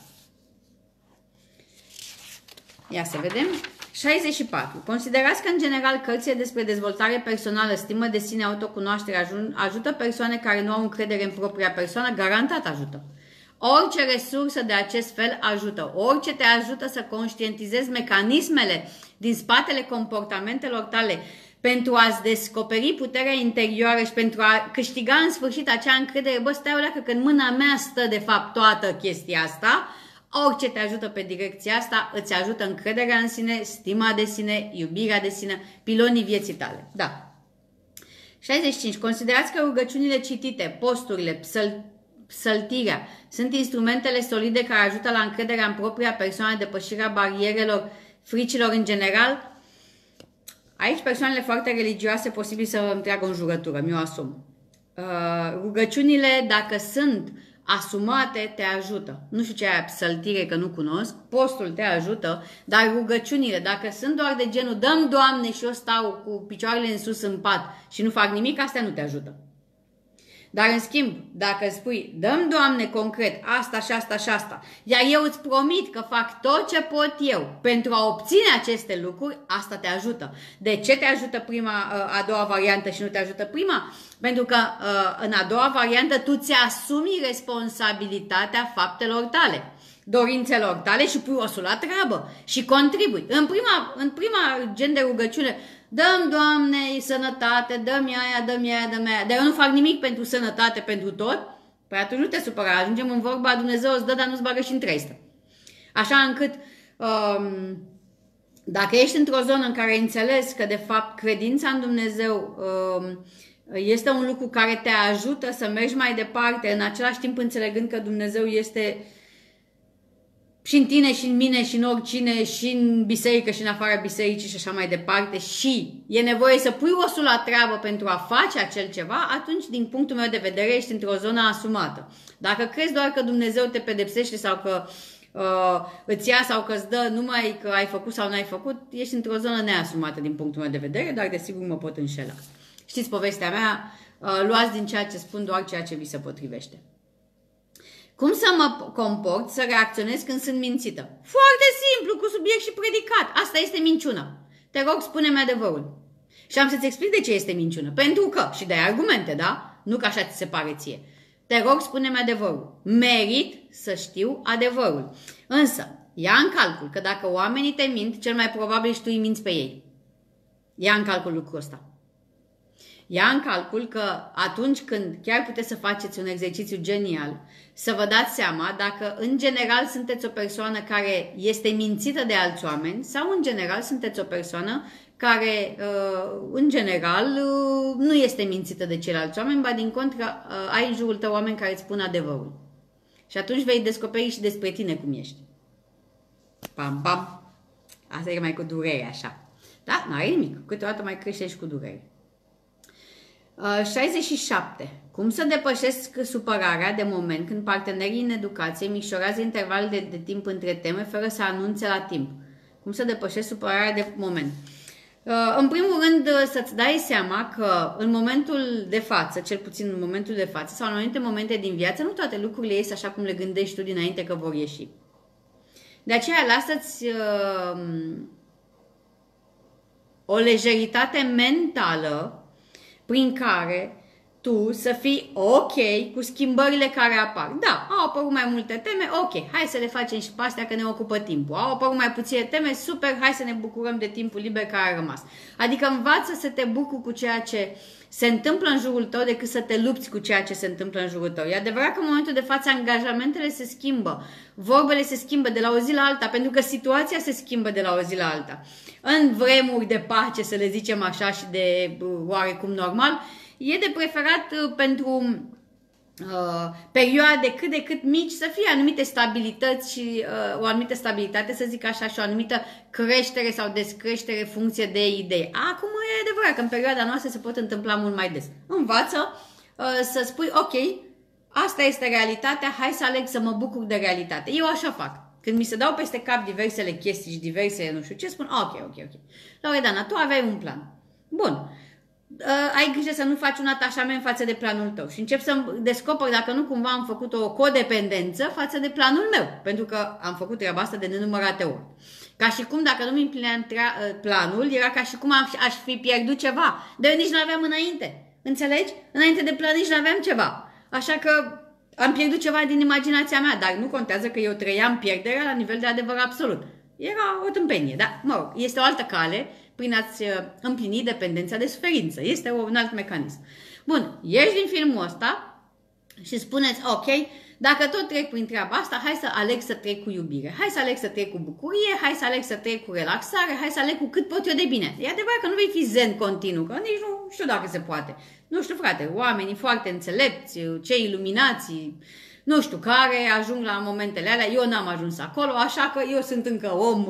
Ia să vedem. șaizeci și patru. Considerați că, în general, cărțile despre dezvoltare personală, stimă de sine, autocunoaștere ajută persoane care nu au încredere în propria persoană? Garantat ajută. Orice resursă de acest fel ajută. Orice te ajută să conștientizezi mecanismele din spatele comportamentelor tale pentru a-ți descoperi puterea interioară și pentru a câștiga în sfârșit acea încredere. Bă, stai o leacă că în mâna mea stă de fapt toată chestia asta. Orice te ajută pe direcția asta îți ajută încrederea în sine, stima de sine, iubirea de sine, pilonii vieții tale. Da. șaizeci și cinci. Considerați că rugăciunile citite, posturile, psăl Psăltirea sunt instrumentele solide care ajută la încrederea în propria persoană, depășirea barierelor, fricilor în general. Aici persoanele foarte religioase posibil să îmi tragă în jurătură, mi-o asum. Uh, rugăciunile, dacă sunt asumate, te ajută. Nu știu ce e psăltire, că nu cunosc. Postul te ajută, dar rugăciunile, dacă sunt doar de genul dăm Doamne și eu stau cu picioarele în sus în pat și nu fac nimic, astea nu te ajută. Dar în schimb, dacă spui, dăm Doamne concret asta și asta și asta, iar eu îți promit că fac tot ce pot eu pentru a obține aceste lucruri, asta te ajută. De ce te ajută prima, a doua variantă și nu te ajută prima? Pentru că în a doua variantă tu ți-asumi responsabilitatea faptelor tale, dorințelor tale și pui osul la treabă și contribui. În prima, în prima gen de rugăciune, dăm, Doamne, sănătate, dă-mi aia, dă-mi aia, dă-mi aia, dar eu nu fac nimic pentru sănătate, pentru tot, păi atunci nu te supăra, ajungem în vorba, Dumnezeu îți dă, dar nu-ți bagă și în treistă. Așa încât, um, dacă ești într-o zonă în care înțelegi că, de fapt, credința în Dumnezeu um, este un lucru care te ajută să mergi mai departe, în același timp înțelegând că Dumnezeu este și în tine, și în mine, și în oricine, și în biserică, și în afara bisericii și așa mai departe, și e nevoie să pui osul la treabă pentru a face acel ceva, atunci, din punctul meu de vedere, ești într-o zonă asumată. Dacă crezi doar că Dumnezeu te pedepsește sau că uh, îți ia sau că îți dă numai că ai făcut sau n-ai făcut, ești într-o zonă neasumată din punctul meu de vedere, dar desigur mă pot înșela. Știți povestea mea, uh, luați din ceea ce spun doar ceea ce vi se potrivește. Cum să mă comport, să reacționez când sunt mințită? Foarte simplu, cu subiect și predicat. Asta este minciună. Te rog, spune-mi adevărul. Și am să-ți explic de ce este minciună. Pentru că, și dai argumente, da? Nu că așa ți se pare ție. Te rog, spune-mi adevărul. Merit să știu adevărul. Însă, ia în calcul că dacă oamenii te mint, cel mai probabil și tu îi minți pe ei. Ia în calcul lucrul ăsta. Ia în calcul că atunci când chiar puteți să faceți un exercițiu genial, să vă dați seama dacă în general sunteți o persoană care este mințită de alți oameni sau în general sunteți o persoană care în general nu este mințită de ceilalți oameni, ba din contră ai în jurul tău oameni care îți spun adevărul. Și atunci vei descoperi și despre tine cum ești. Pam, pam. Asta e mai cu durere așa. Da? Nu are nimic. Câteodată mai crește și cu durere. șaizeci și șapte. Cum să depășesc supărarea de moment când partenerii în educație micșorează intervalul de, de timp între teme fără să anunțe la timp? Cum să depășesc supărarea de moment? În primul rând să-ți dai seama că în momentul de față, cel puțin în momentul de față sau în anumite momente din viață, nu toate lucrurile ies așa cum le gândești tu dinainte că vor ieși. De aceea lasă-ți uh, o lejeritate mentală prin care tu să fii ok cu schimbările care apar. Da, au apărut mai multe teme, ok, hai să le facem și pe astea că ne ocupă timpul. Au apărut mai puține teme, super, hai să ne bucurăm de timpul liber care a rămas. Adică învață să te bucuri cu ceea ce se întâmplă în jurul tău decât să te lupți cu ceea ce se întâmplă în jurul tău. E adevărat că în momentul de față angajamentele se schimbă, vorbele se schimbă de la o zi la alta, pentru că situația se schimbă de la o zi la alta. În vremuri de pace, să le zicem așa, și de oarecum normal, e de preferat pentru uh, perioade cât de cât mici să fie anumite stabilități și uh, o anumită stabilitate, să zic așa, și o anumită creștere sau descreștere funcție de idei. Acum e adevărat că în perioada noastră se pot întâmpla mult mai des. Învață uh, să spui, ok, asta este realitatea, hai să aleg să mă bucur de realitate. Eu așa fac. Când mi se dau peste cap diversele chestii și diverse, nu știu ce, spun, ok, ok, ok. Loredana, tu aveai un plan. Bun. Uh, ai grijă să nu faci un atașament față de planul tău și încep să descoper dacă nu cumva am făcut o codependență față de planul meu, pentru că am făcut treaba asta de nenumărate ori. Ca și cum dacă nu mi împlineam planul, era ca și cum aș fi pierdut ceva, dar eu nici nu aveam înainte. Înțelegi? Înainte de plan nici nu aveam ceva. Așa că am pierdut ceva din imaginația mea, dar nu contează că eu trăiam pierderea la nivel de adevăr absolut. Era o tâmpenie, da? Mă rog, este o altă cale prin a-ți împlini dependența de suferință. Este un alt mecanism. Bun, ieși din filmul ăsta și spuneți, ok, dacă tot trec prin treaba asta, hai să aleg să trec cu iubire, hai să aleg să trec cu bucurie, hai să aleg să trec cu relaxare, hai să aleg cu cât pot eu de bine. E adevărat că nu vei fi zen continuu, că nici nu știu dacă se poate. Nu știu, frate, oamenii foarte înțelepți, cei iluminați, nu știu, care ajung la momentele alea, eu n-am ajuns acolo, așa că eu sunt încă om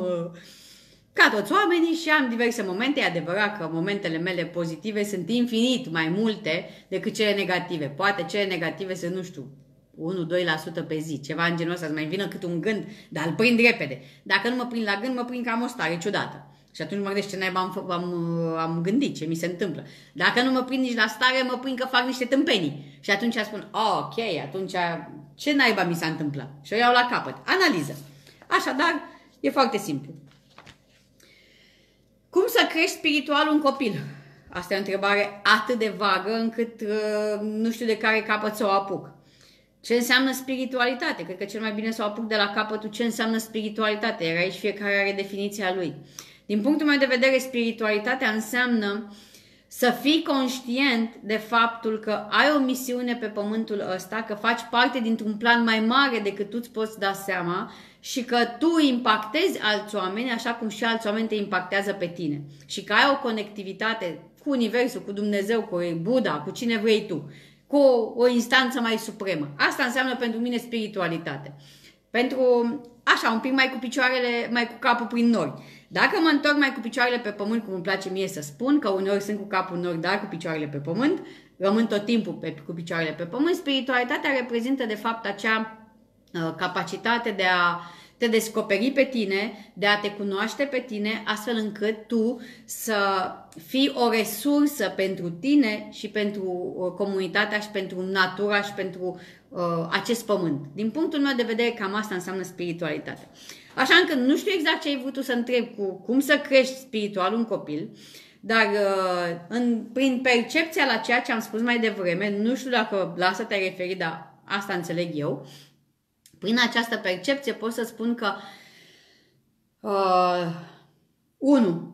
ca toți oamenii și am diverse momente. E adevărat că momentele mele pozitive sunt infinit mai multe decât cele negative. Poate cele negative sunt, nu știu, unu doi la sută pe zi, ceva în genul ăsta, să mai vină cât un gând, dar îl prind repede. Dacă nu mă prind la gând, mă prind cam o stare ciudată. Și atunci mă gândesc ce naiba am, am, am gândit, ce mi se întâmplă. Dacă nu mă prind nici la stare, mă prind că fac niște tâmpenii. Și atunci spun, oh, ok, atunci ce naiba mi s-a întâmplat? Și o iau la capăt. Analiză. Așadar, e foarte simplu. Cum să crești spiritual un copil? Asta e o întrebare atât de vagă încât uh, nu știu de care capăt să o apuc. Ce înseamnă spiritualitate? Cred că cel mai bine să o apuc de la capătul ce înseamnă spiritualitate. Iar aici fiecare are definiția lui. Din punctul meu de vedere, spiritualitatea înseamnă să fii conștient de faptul că ai o misiune pe pământul ăsta, că faci parte dintr-un plan mai mare decât tu îți poți da seama și că tu impactezi alți oameni așa cum și alți oameni te impactează pe tine. Și că ai o conectivitate cu Universul, cu Dumnezeu, cu Buddha, cu cine vrei tu, cu o, o instanță mai supremă. Asta înseamnă pentru mine spiritualitate. Pentru, așa, un pic mai cu picioarele, mai cu capul prin nori. Dacă mă întorc mai cu picioarele pe pământ, cum îmi place mie să spun, că uneori sunt cu capul în nori, dar cu picioarele pe pământ, rămân tot timpul pe, cu picioarele pe pământ, spiritualitatea reprezintă de fapt acea uh, capacitate de a te descoperi pe tine, de a te cunoaște pe tine, astfel încât tu să fii o resursă pentru tine și pentru uh, comunitatea și pentru natura și pentru uh, acest pământ. Din punctul meu de vedere, cam asta înseamnă spiritualitate. Așa încât nu știu exact ce ai vrut tu să întrebi cu cum să crești spiritual un copil, dar uh, în, prin percepția la ceea ce am spus mai devreme, nu știu dacă la asta te-ai referit, dar asta înțeleg eu, prin această percepție pot să spun că uh, unu.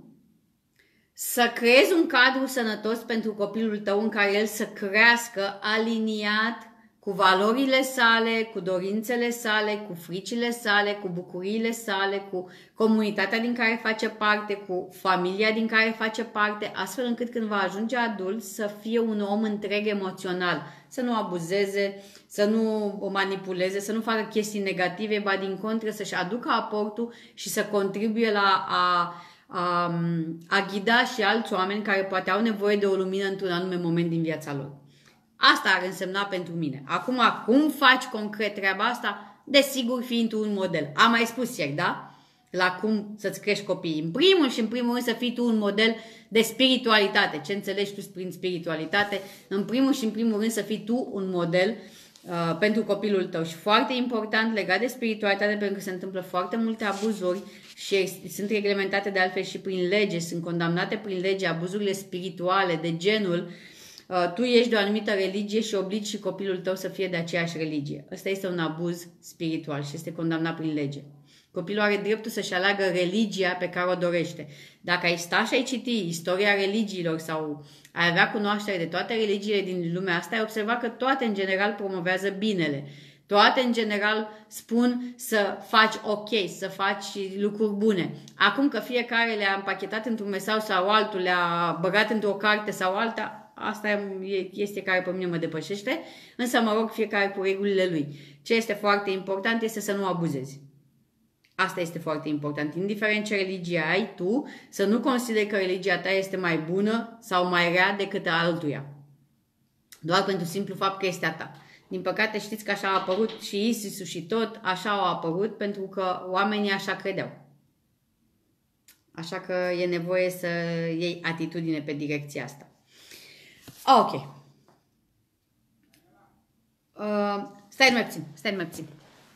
Să creezi un cadru sănătos pentru copilul tău în care el să crească aliniat cu valorile sale, cu dorințele sale, cu fricile sale, cu bucuriile sale, cu comunitatea din care face parte, cu familia din care face parte, astfel încât când va ajunge adult să fie un om întreg emoțional, să nu abuzeze, să nu o manipuleze, să nu facă chestii negative, ba din contră să-și aducă aportul și să contribuie la a, a, a ghida și alți oameni care poate au nevoie de o lumină într-un anume moment din viața lor. Asta ar însemna pentru mine. Acum, cum faci concret treaba asta? Desigur, fiind tu un model. Am mai spus ieri, da? La cum să-ți crești copiii. În primul și în primul rând să fii tu un model de spiritualitate. Ce înțelegi tu prin spiritualitate? În primul și în primul rând să fii tu un model uh, pentru copilul tău. Și foarte important legat de spiritualitate, pentru că se întâmplă foarte multe abuzuri și sunt reglementate de altfel și prin lege, sunt condamnate prin lege abuzurile spirituale de genul tu ești de o anumită religie și obligi și copilul tău să fie de aceeași religie. Ăsta este un abuz spiritual și este condamnat prin lege. Copilul are dreptul să-și aleagă religia pe care o dorește. Dacă ai sta și ai citi istoria religiilor sau ai avea cunoaștere de toate religiile din lumea asta, ai observat că toate în general promovează binele. Toate în general spun să faci ok, să faci lucruri bune. Acum că fiecare le-a împachetat într-un mesaj sau altul, le-a băgat într-o carte sau alta, asta e chestie care pe mine mă depășește, însă mă rog fiecare cu regulile lui. Ce este foarte important este să nu abuzezi. Asta este foarte important. Indiferent ce religie ai tu, să nu consideri că religia ta este mai bună sau mai rea decât a altuia. Doar pentru simplu fapt că este a ta. Din păcate știți că așa a apărut și ISIS-ul și tot, așa au apărut pentru că oamenii așa credeau. Așa că e nevoie să iei atitudine pe direcția asta. Ok. Uh, stai mai puțin, stai mai puțin.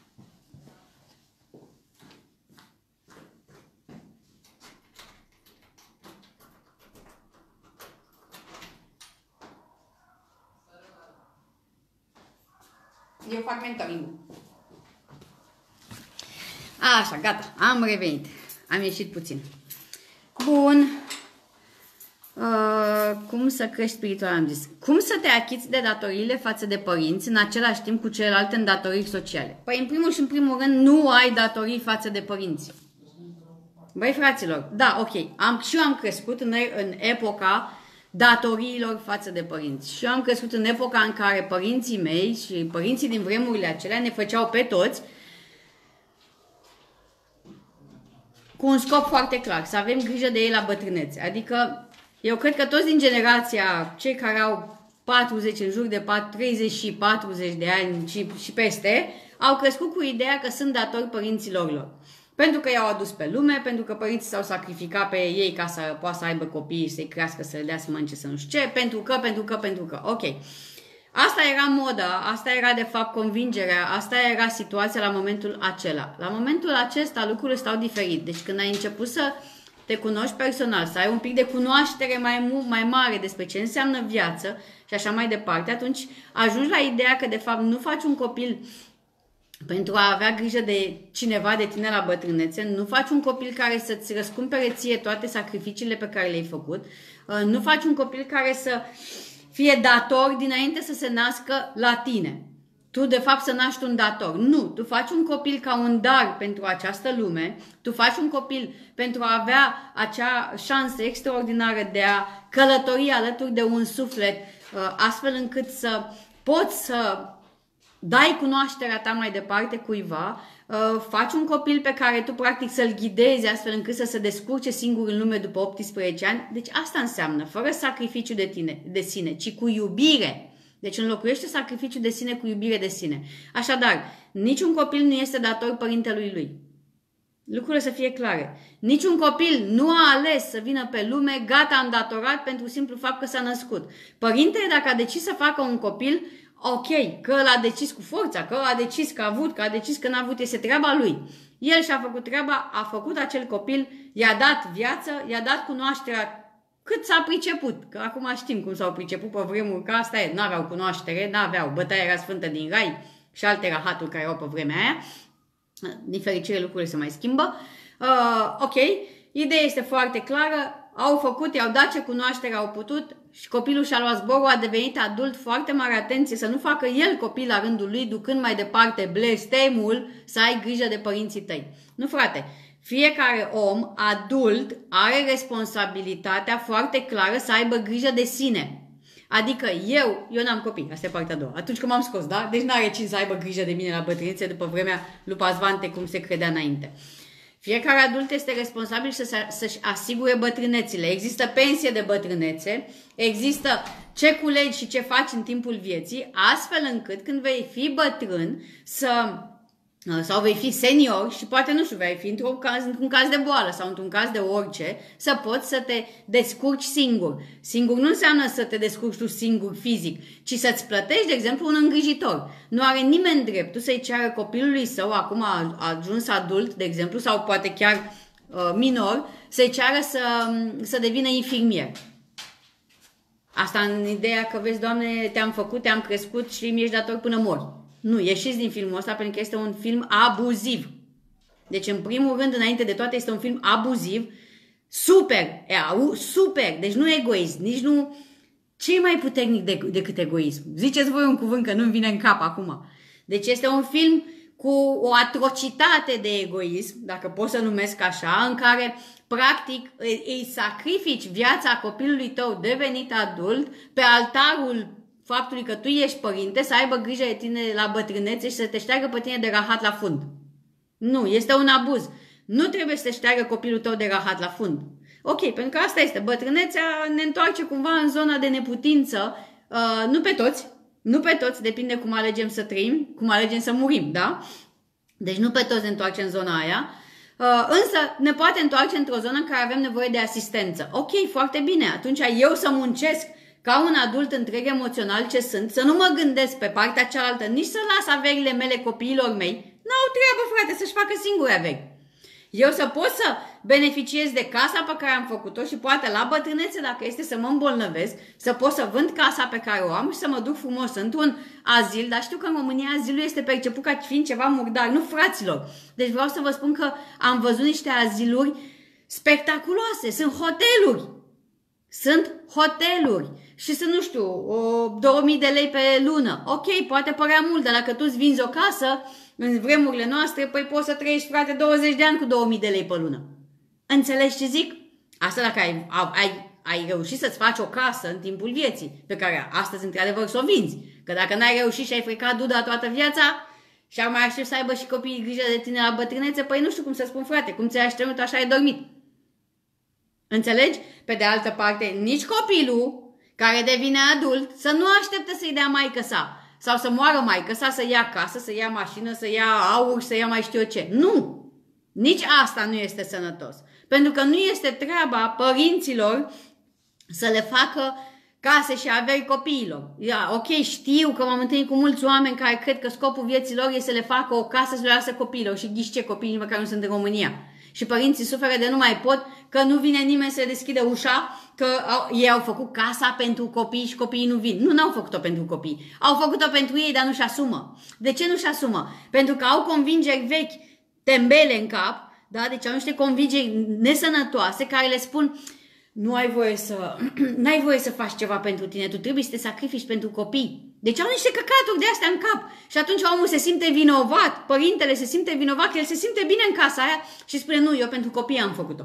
Eu fac mentoring. Așa, gata, am revenit. Am ieșit puțin. Bun. Uh, cum să crești spiritual, am zis. Cum să te achiți de datoriile față de părinți în același timp cu celelalte îndatoriri sociale? Păi, în primul și în primul rând, nu ai datorii față de părinți. Băi, fraților, da, ok, am, și eu am crescut în, în epoca datoriilor față de părinți. Și eu am crescut în epoca în care părinții mei și părinții din vremurile acelea ne făceau pe toți cu un scop foarte clar, să avem grijă de ei la bătrânețe. Adică, eu cred că toți din generația, cei care au patruzeci, în jur de treizeci și patruzeci de ani și, și peste, au crescut cu ideea că sunt datori părinților lor. Pentru că i-au adus pe lume, pentru că părinții s-au sacrificat pe ei ca să poată să aibă copii, să-i crească, să le dea să mănânce, să nu știu ce, pentru că, pentru că, pentru că, ok. Asta era moda, asta era de fapt convingerea, asta era situația la momentul acela. La momentul acesta lucrurile stau diferit. Deci când ai început să te cunoști personal, să ai un pic de cunoaștere mai, mai mare despre ce înseamnă viață și așa mai departe, atunci ajungi la ideea că de fapt nu faci un copil pentru a avea grijă de cineva de tine la bătrânețe, nu faci un copil care să-ți răscumpere ție toate sacrificiile pe care le-ai făcut, nu faci un copil care să fie dator dinainte să se nască la tine. Tu, de fapt, să naști un dator. Nu, tu faci un copil ca un dar pentru această lume, tu faci un copil pentru a avea acea șansă extraordinară de a călători alături de un suflet, astfel încât să poți să dai cunoașterea ta mai departe cuiva, faci un copil pe care tu practic să-l ghidezi astfel încât să se descurce singur în lume după optsprezece ani. Deci asta înseamnă, fără sacrificiu de tine, de sine, ci cu iubire. Deci înlocuiește sacrificiul de sine cu iubire de sine. Așadar, niciun copil nu este dator părintelui lui. Lucrurile să fie clare. Niciun copil nu a ales să vină pe lume gata îndatorat pentru simplu fapt că s-a născut. Părintele, dacă a decis să facă un copil, ok, că l-a decis cu forța, că a decis că a avut, că a decis că n-a avut, este treaba lui. El și-a făcut treaba, a făcut acel copil, i-a dat viață, i-a dat cunoașterea cât s-a priceput. Că acum știm cum s-au priceput pe vremuri, că asta e, n-aveau cunoaștere, n-aveau, bătaia era sfântă din rai și alte rahaturi care erau pe vremea aia. Din fericire lucrurile se mai schimbă. Uh, ok, ideea este foarte clară, au făcut, i-au dat ce cunoaștere au putut și copilul și-a luat zborul, a devenit adult, foarte mare atenție să nu facă el copil la rândul lui, ducând mai departe blestemul să ai grijă de părinții tăi. Nu, frate, fiecare om adult are responsabilitatea foarte clară să aibă grijă de sine. Adică eu, eu n-am copii, asta e partea a doua. Atunci când m-am scos, da? Deci n-are cine să aibă grijă de mine la bătrânețe după vremea lui Pazvante, cum se credea înainte. Fiecare adult este responsabil să-și asigure bătrânețile. Există pensie de bătrânețe, există ce culegi și ce faci în timpul vieții, astfel încât când vei fi bătrân să... sau vei fi senior și poate, nu știu, vei fi într-un caz, într-un caz de boală sau într-un caz de orice, să poți să te descurci singur. Singur nu înseamnă să te descurci tu singur fizic, ci să-ți plătești, de exemplu, un îngrijitor. Nu are nimeni dreptul să-i ceară copilului său, acum a ajuns adult, de exemplu, sau poate chiar uh, minor, să-i ceară să, să devină infirmier. Asta în ideea că, vezi, Doamne, te-am făcut, te-am crescut și mi-ești dator până mori. Nu, ieșiți din filmul ăsta pentru că este un film abuziv. Deci, în primul rând, înainte de toate, este un film abuziv, super, e, super, deci nu egoist, nici nu... Ce e mai puternic de, decât egoism? Ziceți voi un cuvânt că nu-mi vine în cap acum. Deci este un film cu o atrocitate de egoism, dacă pot să numesc așa, în care, practic, îi sacrifici viața copilului tău devenit adult pe altarul faptului că tu ești părinte, să aibă grijă de tine la bătrânețe și să te șteargă pe tine de rahat la fund. Nu, este un abuz. Nu trebuie să te șteargă copilul tău de rahat la fund. Ok, pentru că asta este. Bătrânețea ne întoarce cumva în zona de neputință. Uh, nu pe toți. Nu pe toți, depinde cum alegem să trăim, cum alegem să murim, da? Deci nu pe toți ne întoarce în zona aia. Uh, însă ne poate întoarce într-o zonă în care avem nevoie de asistență. Ok, foarte bine. Atunci eu să muncesc ca un adult întreg emoțional ce sunt, să nu mă gândesc pe partea cealaltă, nici să las averile mele copiilor mei, n-au treabă, frate, să-și facă singuri averi. Eu să pot să beneficiez de casa pe care am făcut-o și poate la bătrânețe, dacă este să mă îmbolnăvesc, să pot să vând casa pe care o am și să mă duc frumos într-un azil, dar știu că în România azilul este perceput ca fiind ceva murdar, nu, fraților. Deci vreau să vă spun că am văzut niște aziluri spectaculoase, sunt hoteluri. Sunt hoteluri și sunt, nu știu, o, două mii de lei pe lună. Ok, poate părea mult, dar dacă tu îți vinzi o casă, în vremurile noastre, păi poți să trăiești, frate, douăzeci de ani cu două mii de lei pe lună. Înțelegi ce zic? Asta dacă ai, ai, ai reușit să-ți faci o casă în timpul vieții, pe care astăzi, într-adevăr, să o vinzi. Că dacă n-ai reușit și ai frecat duda toată viața și ar mai aștept să aibă și copiii grijă de tine la bătrânețe, păi nu știu cum să spun, frate, cum ți-ai așternut, așa ai dormit. Înțelegi? Pe de altă parte, nici copilul care devine adult să nu aștepte să-i dea maică sa sau să moară maică sa, să ia casă, să ia mașină, să ia aur, să ia mai știu eu ce. Nu! Nici asta nu este sănătos. Pentru că nu este treaba părinților să le facă case și averi copiilor. Ia, ok, știu că m-am întâlnit cu mulți oameni care cred că scopul vieții lor este să le facă o casă să le lasă copiilor. Și ghiși ce, copiii nici măcar nu sunt în România. Și părinții suferă de nu mai pot, că nu vine nimeni să le deschidă ușa, că au, ei au făcut casa pentru copii și copiii nu vin. Nu, n-au făcut-o pentru copii. Au făcut-o pentru ei, dar nu-și asumă. De ce nu-și asumă? Pentru că au convingeri vechi, tembele în cap, da? Deci au niște convingeri nesănătoase care le spun: nu ai voie să, n-ai voie să faci ceva pentru tine, tu trebuie să te sacrifici pentru copii. Deci au niște căcaturi de astea în cap. Și atunci omul se simte vinovat, părintele se simte vinovat, că el se simte bine în casa aia și spune: nu, eu pentru copii am făcut-o.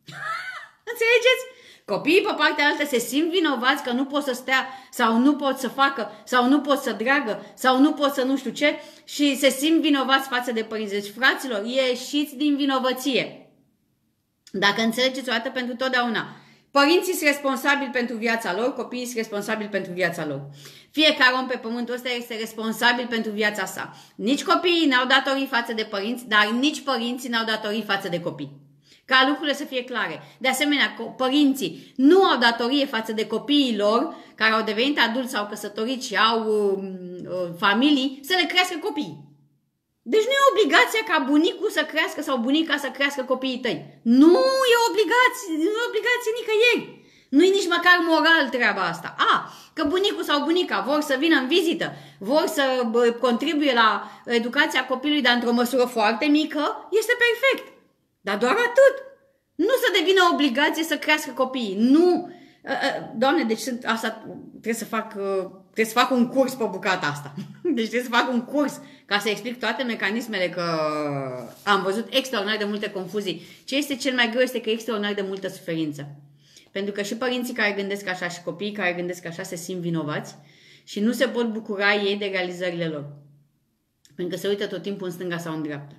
Înțelegeți? Copiii pe partea altă se simt vinovați că nu pot să stea sau nu pot să facă sau nu pot să dragă sau nu pot să nu știu ce și se simt vinovați față de părinți. Deci, fraților, ieșiți din vinovăție. Dacă înțelegeți o dată pentru totdeauna, părinții sunt responsabili pentru viața lor, copiii sunt responsabili pentru viața lor. Fiecare om pe pământul ăsta este responsabil pentru viața sa. Nici copiii n-au datorii față de părinți, dar nici părinții n-au datorii față de copii. Ca lucrurile să fie clare. De asemenea, părinții nu au datorie față de copiii lor, care au devenit adulți sau căsătoriți și au uh, uh, familii, să le crească copiii. Deci nu e obligația ca bunicul să crească sau bunica să crească copiii tăi. Nu e obligație, nu e obligație nicăieri. Nu e nici măcar moral treaba asta. A, că bunicul sau bunica vor să vină în vizită, vor să contribuie la educația copilului, dar într-o măsură foarte mică, este perfect. Dar doar atât. Nu să devină obligație să crească copiii. Nu. Doamne, deci sunt, asta trebuie să fac, trebuie să fac un curs pe bucata asta. Deci trebuie să fac un curs ca să explic toate mecanismele, că am văzut extraordinar de multe confuzii. Ce este cel mai greu este că e extraordinar de multă suferință. Pentru că și părinții care gândesc așa și copiii care gândesc așa se simt vinovați și nu se pot bucura ei de realizările lor. Pentru că se uită tot timpul în stânga sau în dreapta.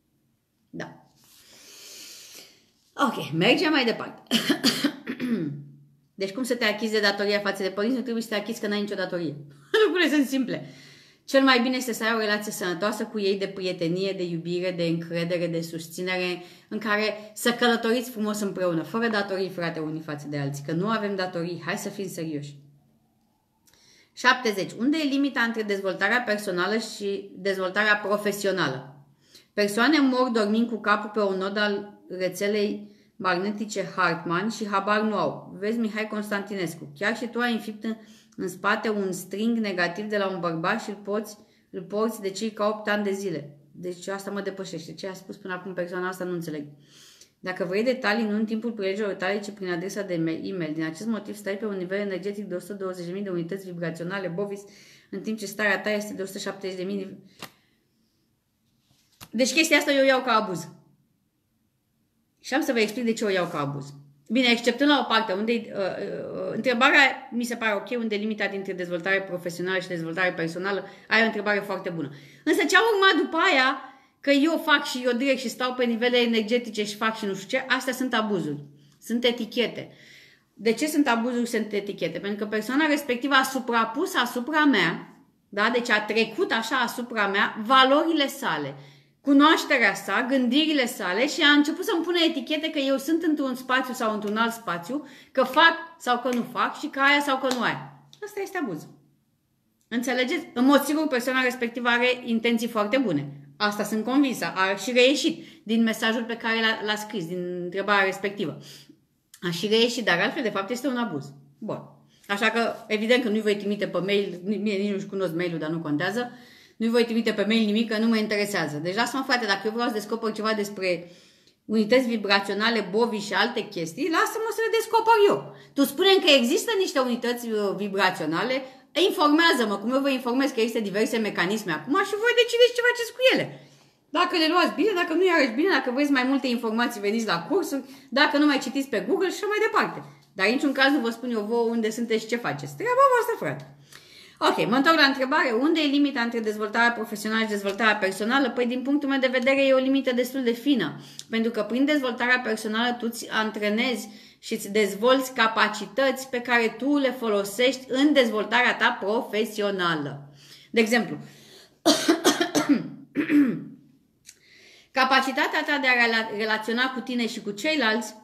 Da. Ok, mergem mai departe. Deci cum să te achizi de datoria față de părinți? Nu trebuie să te achizi că n-ai nicio datorie. Lucrurile sunt simple. Cel mai bine este să ai o relație sănătoasă cu ei, de prietenie, de iubire, de încredere, de susținere, în care să călătoriți frumos împreună, fără datorii, frate, unii față de alții, că nu avem datorii, hai să fim serioși. șaptezeci. Unde e limita între dezvoltarea personală și dezvoltarea profesională? Persoane mor dormind cu capul pe un nod al rețelei magnetice Hartmann și habar nu au. Vezi, Mihai Constantinescu, chiar și tu ai înfipt în, în spate un string negativ de la un bărbat și îl, poți, îl porți de circa opt ani de zile. Deci asta mă depășește. Ce a spus până acum persoana asta nu înțeleg. Dacă vrei detalii, nu în timpul prilejelor tale, ci prin adresa de e-mail. Din acest motiv stai pe un nivel energetic de o sută douăzeci de mii de unități vibraționale Bovis, în timp ce starea ta este de o sută șaptezeci de mii. Deci chestia asta eu o iau ca abuz. Și am să vă explic de ce o iau ca abuz. Bine, exceptând la o parte, unde uh, uh, întrebarea mi se pare ok, unde limita dintre dezvoltare profesională și dezvoltare personală, ai o întrebare foarte bună. Însă ce a urmat după aia, că eu fac și eu direct și stau pe nivele energetice și fac și nu știu ce, astea sunt abuzuri. Sunt etichete. De ce sunt abuzuri, sunt etichete? Pentru că persoana respectivă a suprapus asupra mea, da? Deci a trecut așa asupra mea valorile sale, cunoașterea sa, gândirile sale și a început să-mi pună etichete că eu sunt într-un spațiu sau într-un alt spațiu, că fac sau că nu fac și că aia sau că nu aia. Asta este abuz. Înțelegeți? În mod sigur, persoana respectivă are intenții foarte bune. Asta sunt convinsă. A și reieșit din mesajul pe care l-a scris, din întrebarea respectivă. A și reieșit, dar altfel, de fapt, este un abuz. Bun. Așa că, evident că nu-i voi trimite pe mail, mie nici nu-și cunosc mail-ul, dar nu contează. Nu-i voi trimite pe mail nimic, că nu mă interesează. Deci lasă-mă, frate, dacă eu vreau să descoper ceva despre unități vibraționale, bovi și alte chestii, lasă-mă să le descoper eu. Tu spune că există niște unități vibraționale, informează-mă, cum eu vă informez că există diverse mecanisme acum și voi decideți ce faceți cu ele. Dacă le luați bine, dacă nu iarăși bine, dacă vreți mai multe informații, veniți la cursuri, dacă nu mai citiți pe Google și așa mai departe. Dar în niciun caz nu vă spun eu vouă unde sunteți și ce faceți. Treaba voastră, frate. Ok, mă întorc la întrebare. Unde e limita între dezvoltarea profesională și dezvoltarea personală? Păi, din punctul meu de vedere, e o limită destul de fină. Pentru că prin dezvoltarea personală tu îți antrenezi și îți dezvolți capacități pe care tu le folosești în dezvoltarea ta profesională. De exemplu, Capacitatea ta de a rela relaționa cu tine și cu ceilalți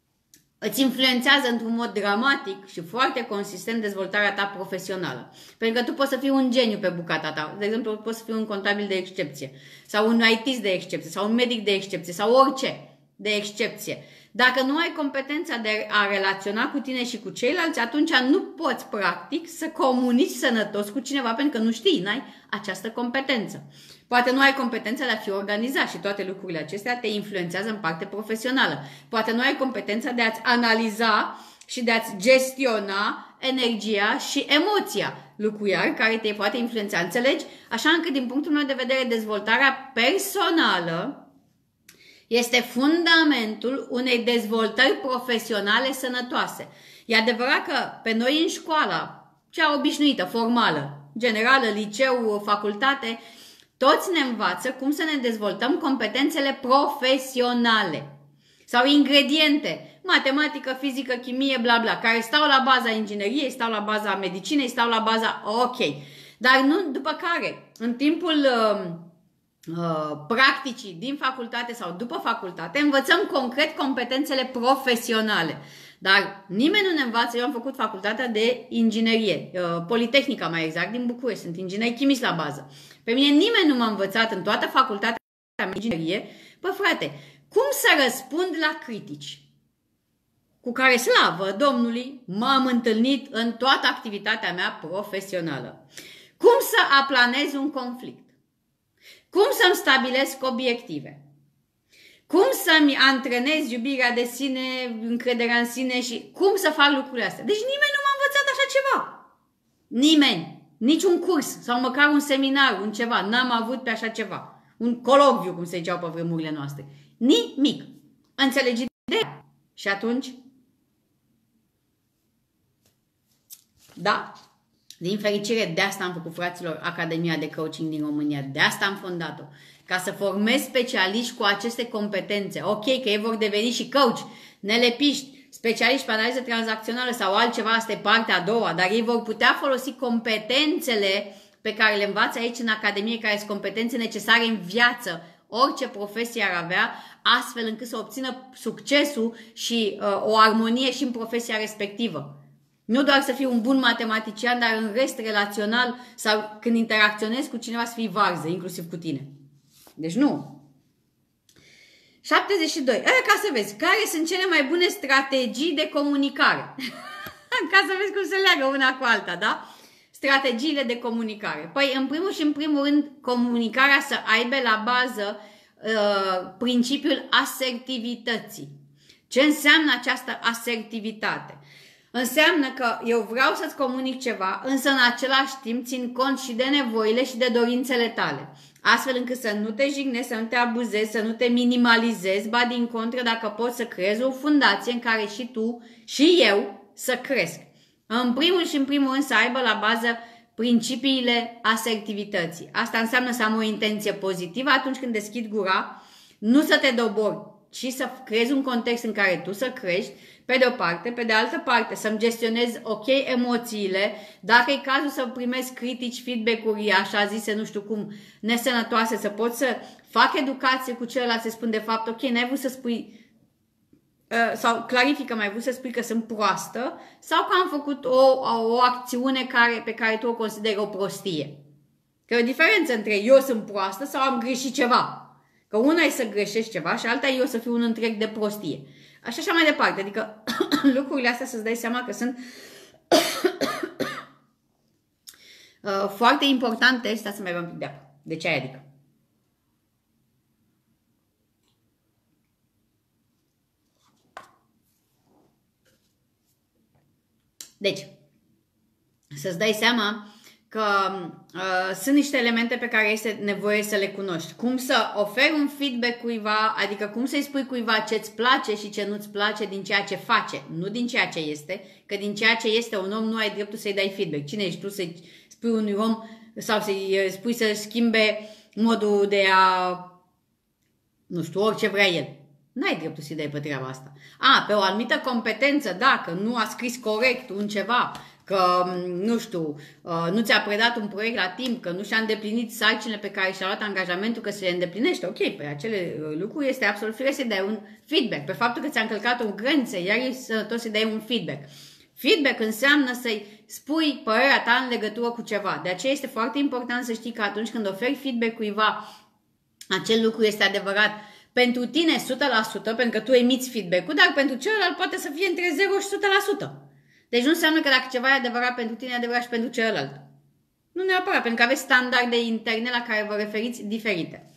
îți influențează într-un mod dramatic și foarte consistent dezvoltarea ta profesională. Pentru că tu poți să fii un geniu pe bucata ta. De exemplu, poți să fii un contabil de excepție, sau un I T de excepție, sau un medic de excepție, sau orice de excepție. Dacă nu ai competența de a relaționa cu tine și cu ceilalți, atunci nu poți, practic, să comunici sănătos cu cineva, pentru că nu știi, n-ai această competență. Poate nu ai competența de a fi organizat și toate lucrurile acestea te influențează în parte profesională. Poate nu ai competența de a-ți analiza și de a-ți gestiona energia și emoția, lucru iar care te poate influența. Înțelegi? Așa încât, din punctul meu de vedere, dezvoltarea personală este fundamentul unei dezvoltări profesionale sănătoase. E adevărat că pe noi în școala, cea obișnuită, formală, generală, liceu, facultate, toți ne învață cum să ne dezvoltăm competențele profesionale sau ingrediente, matematică, fizică, chimie, bla bla, care stau la baza ingineriei, stau la baza medicinei, stau la baza... Ok. Dar nu după care, în timpul uh, uh, practicii din facultate sau după facultate, învățăm concret competențele profesionale. Dar nimeni nu ne învață, eu am făcut facultatea de inginerie, uh, Politehnica mai exact, din București, sunt inginer chimist la bază. Pe mine nimeni nu m-a învățat în toată facultatea de inginerie, bă frate, cum să răspund la critici, cu care, slavă Domnului, m-am întâlnit în toată activitatea mea profesională. Cum să aplanez un conflict, cum să-mi stabilesc obiective, cum să-mi antrenez iubirea de sine, încrederea în sine și cum să fac lucrurile astea. Deci nimeni nu m-a învățat așa ceva. Nimeni. Niciun curs sau măcar un seminar, un ceva. N-am avut pe așa ceva. Un colocviu, cum se ziceau pe vremurile noastre. Nimic. Înțelegi ideea? Și atunci? Da. Din fericire, de asta am făcut, fraților, Academia de Coaching din România. De asta am fondat-o. Ca să formez specialiști cu aceste competențe. Ok, că ei vor deveni și coach, nelepiști, specialiști pe analiză tranzacțională sau altceva, asta e partea a doua, dar ei vor putea folosi competențele pe care le învață aici în Academie, care sunt competențe necesare în viață, orice profesie ar avea, astfel încât să obțină succesul și uh, o armonie și în profesia respectivă. Nu doar să fii un bun matematician, dar în rest relațional sau când interacționezi cu cineva să fii varză, inclusiv cu tine. Deci nu. șaptezeci și doi. Aia, ca să vezi, care sunt cele mai bune strategii de comunicare? Ca să vezi cum se leagă una cu alta, da? Strategiile de comunicare. Păi, în primul și în primul rând, comunicarea să aibă la bază uh, principiul asertivității. Ce înseamnă această asertivitate? Înseamnă că eu vreau să-ți comunic ceva, însă în același timp țin cont și de nevoile și de dorințele tale. Astfel încât să nu te jignești, să nu te abuzezi, să nu te minimalizezi, ba din contră, dacă poți să creezi o fundație în care și tu și eu să cresc. În primul și în primul rând să aibă la bază principiile asertivității. Asta înseamnă să am o intenție pozitivă atunci când deschid gura, nu să te dobori, ci să creezi un context în care tu să crești, pe de o parte, pe de altă parte să-mi gestionez ok emoțiile, dacă e cazul să primesc critici, feedback-uri, așa zise, nu știu cum, nesănătoase, să pot să fac educație cu celălalt, să spun de fapt, ok, n-ai vrut să spui, uh, sau clarifică, mai vrut să spui că sunt proastă, sau că am făcut o, o, o acțiune care, pe care tu o consideri o prostie. Că e o diferență între eu sunt proastă sau am greșit ceva. Că una e să greșești ceva și alta e eu să fiu un întreg de prostie. Așa și mai departe. Adică lucrurile astea să-ți dai seama că sunt uh, foarte importante. Stai să mai bea un pic de apă. De ce ai adică? Deci, să-ți dai seama că uh, sunt niște elemente pe care este nevoie să le cunoști. Cum să oferi un feedback cuiva, adică cum să-i spui cuiva ce-ți place și ce nu-ți place din ceea ce face, nu din ceea ce este, că din ceea ce este un om nu ai dreptul să-i dai feedback. Cine ești tu să-i spui unui om sau să-i spui să schimbe modul de a, nu știu, orice vrea el. N-ai dreptul să-i dai pe treaba asta. A, pe o anumită competență, dacă nu a scris corect un ceva, că, nu știu, nu ți-a predat un proiect la timp, că nu și-a îndeplinit sarcinile pe care și-a luat angajamentul că se le îndeplinește. Ok, pe acele lucruri este absolut firesc să dai un feedback. Pe faptul că ți-a încălcat o graniță, iar e sănătos să dai un feedback. Feedback înseamnă să-i spui părerea ta în legătură cu ceva. De aceea este foarte important să știi că atunci când oferi feedback cuiva, acel lucru este adevărat pentru tine o sută la sută, pentru că tu emiți feedback-ul, dar pentru celălalt poate să fie între zero și o sută la sută. Deci nu înseamnă că dacă ceva e adevărat pentru tine, e adevărat și pentru celălalt. Nu neapărat, pentru că aveți standarde interne la care vă referiți diferite.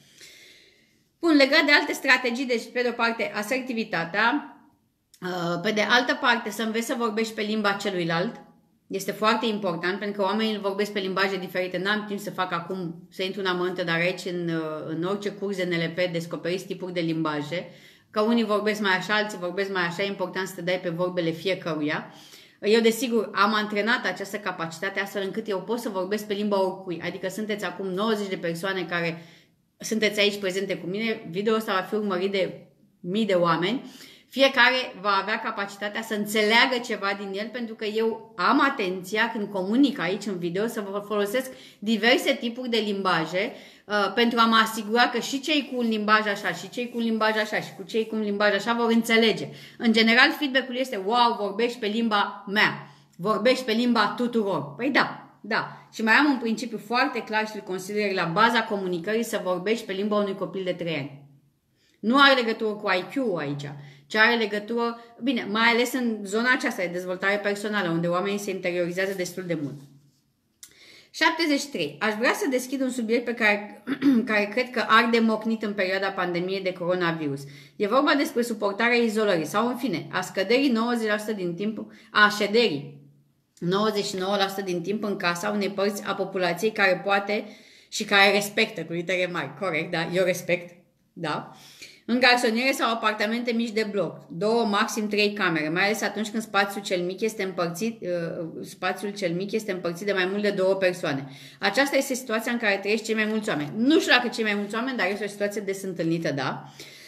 Bun, legat de alte strategii, deci pe de o parte asertivitatea, pe de altă parte să înveți să vorbești pe limba celuilalt. Este foarte important pentru că oamenii vorbesc pe limbaje diferite. N-am timp să fac acum, să intru în amănunte, dar aici în, în orice curs de N L P descoperiți tipuri de limbaje. Că unii vorbesc mai așa, alții vorbesc mai așa, e important să te dai pe vorbele fiecăruia. Eu, desigur, am antrenat această capacitate astfel încât eu pot să vorbesc pe limba oricui. Adică sunteți acum nouăzeci de persoane care sunteți aici prezente cu mine. Video ăsta va fi urmărit de mii de oameni. Fiecare va avea capacitatea să înțeleagă ceva din el, pentru că eu am atenția când comunic aici în video să vă folosesc diverse tipuri de limbaje uh, pentru a mă asigura că și cei cu un limbaj așa, și cei cu un limbaj așa, și cu cei cu un limbaj așa vor înțelege. În general, feedback-ul este: wow, vorbești pe limba mea, vorbești pe limba tuturor. Păi da, da. Și mai am un principiu foarte clar și îl consider la baza comunicării: să vorbești pe limba unui copil de trei ani. Nu are legătură cu I Q aici, ci are legătură, bine, mai ales în zona aceasta de dezvoltare personală, unde oamenii se interiorizează destul de mult. șaptezeci și trei. Aș vrea să deschid un subiect pe care, care cred că arde mocnit în perioada pandemiei de coronavirus. E vorba despre suportarea izolării sau, în fine, a scăderii nouăzeci la sută din timp, a șederii nouăzeci și nouă la sută din timp în casa unei părți a populației care poate și care respectă, cu litere mari, corect, da, eu respect, da, în garsoniere sau apartamente mici de bloc, două, maxim trei camere, mai ales atunci când spațiul cel mic este împărțit, uh, spațiul cel mic este împărțit de mai mult de două persoane. Aceasta este situația în care trăiesc cei mai mulți oameni. Nu știu dacă cei mai mulți oameni, dar este o situație des întâlnită, da?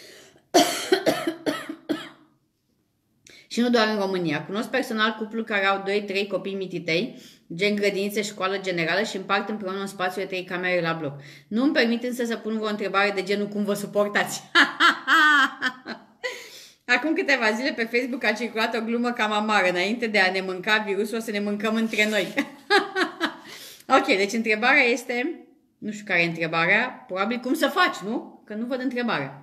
Și nu doar în România. Cunosc personal cupluri care au doi trei copii mititei, gen grădinițe, școală generală, și împart împreună un spațiu de trei camere la bloc. Nu îmi permit însă să pun o întrebare de genul: cum vă suportați? Acum câteva zile pe Facebook a circulat o glumă cam amară: înainte de a ne mânca virusul, o să ne mâncăm între noi. Ok, deci întrebarea este, nu știu care e întrebarea, probabil cum să faci, nu? Că nu văd întrebarea.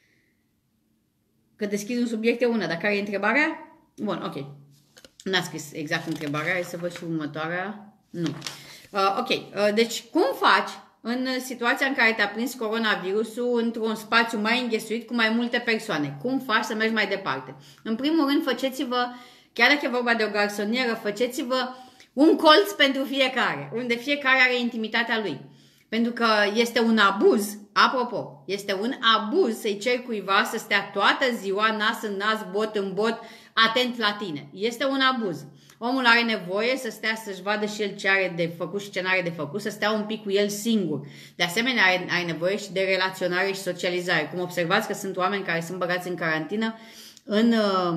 Că deschizi un subiect e una, dar care e întrebarea? Bun, ok. N-a scris exact întrebarea, hai să văd și următoarea. Nu. Uh, ok, uh, deci cum faci în situația în care te-a prins coronavirusul într-un spațiu mai înghesuit cu mai multe persoane? Cum faci să mergi mai departe? În primul rând, faceți-vă, chiar dacă e vorba de o garsonieră, faceți-vă un colț pentru fiecare, unde fiecare are intimitatea lui. Pentru că este un abuz, apropo, este un abuz să-i ceri cuiva să stea toată ziua nas în nas, bot în bot, atent la tine. Este un abuz. Omul are nevoie să stea, să-și vadă și el ce are de făcut și ce n-are de făcut, să stea un pic cu el singur. De asemenea, are, are nevoie și de relaționare și socializare. Cum observați că sunt oameni care sunt băgați în carantină în,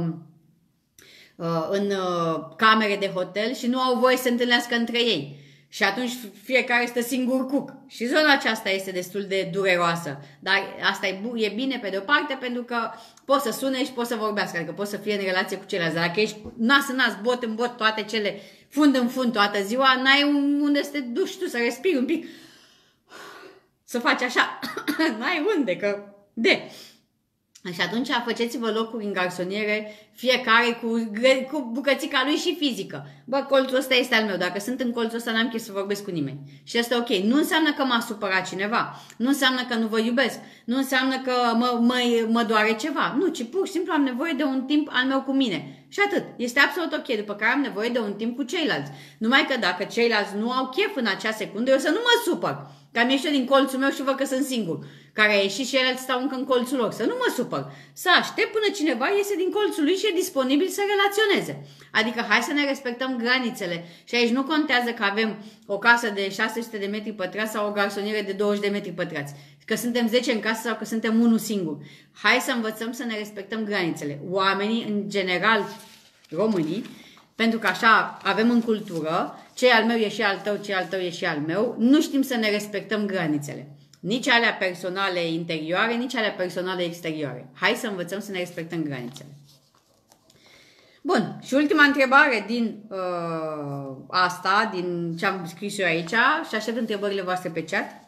în camere de hotel și nu au voie să se întâlnească între ei. Și atunci fiecare stă singur cuc. Și zona aceasta este destul de dureroasă. Dar asta e, e bine pe de-o parte, pentru că poți să sune și poți să vorbească. Adică poți să fie în relație cu ceilalți. Dar dacă ești nas în nas, bot în bot, toate cele, fund în fund toată ziua, n-ai unde să te duci tu, să respiri un pic. Să faci așa. N-ai unde, că... De... Și atunci faceți-vă locuri în garsoniere, fiecare cu, cu bucățica lui și fizică. Bă, colțul ăsta este al meu. Dacă sunt în colțul ăsta, n-am chef să vorbesc cu nimeni. Și asta ok. Nu înseamnă că m-a supărat cineva. Nu înseamnă că nu vă iubesc. Nu înseamnă că mă, mă, mă doare ceva. Nu, ci pur și simplu am nevoie de un timp al meu cu mine. Și atât. Este absolut ok. După care am nevoie de un timp cu ceilalți. Numai că dacă ceilalți nu au chef în acea secundă, eu să nu mă supăr. Că am ieșit din colțul meu și văd că sunt singur. Care a ieșit și el stau încă în colțul lor. Să nu mă supăr. Să aștept până cineva iese din colțul lui și e disponibil să relaționeze. Adică hai să ne respectăm granițele. Și aici nu contează că avem o casă de șase sute de metri pătrați sau o garsonieră de douăzeci de metri pătrați. Că suntem zece în casă sau că suntem unul singur. Hai să învățăm să ne respectăm granițele. Oamenii, în general, românii, Pentru că așa avem în cultură, ce al meu e și al tău, ce al tău e și al meu, nu știm să ne respectăm granițele. Nici alea personale interioare, nici alea personale exterioare. Hai să învățăm să ne respectăm granițele. Bun, și ultima întrebare din uh, asta, din ce am scris eu aici, și aștept întrebările voastre pe chat.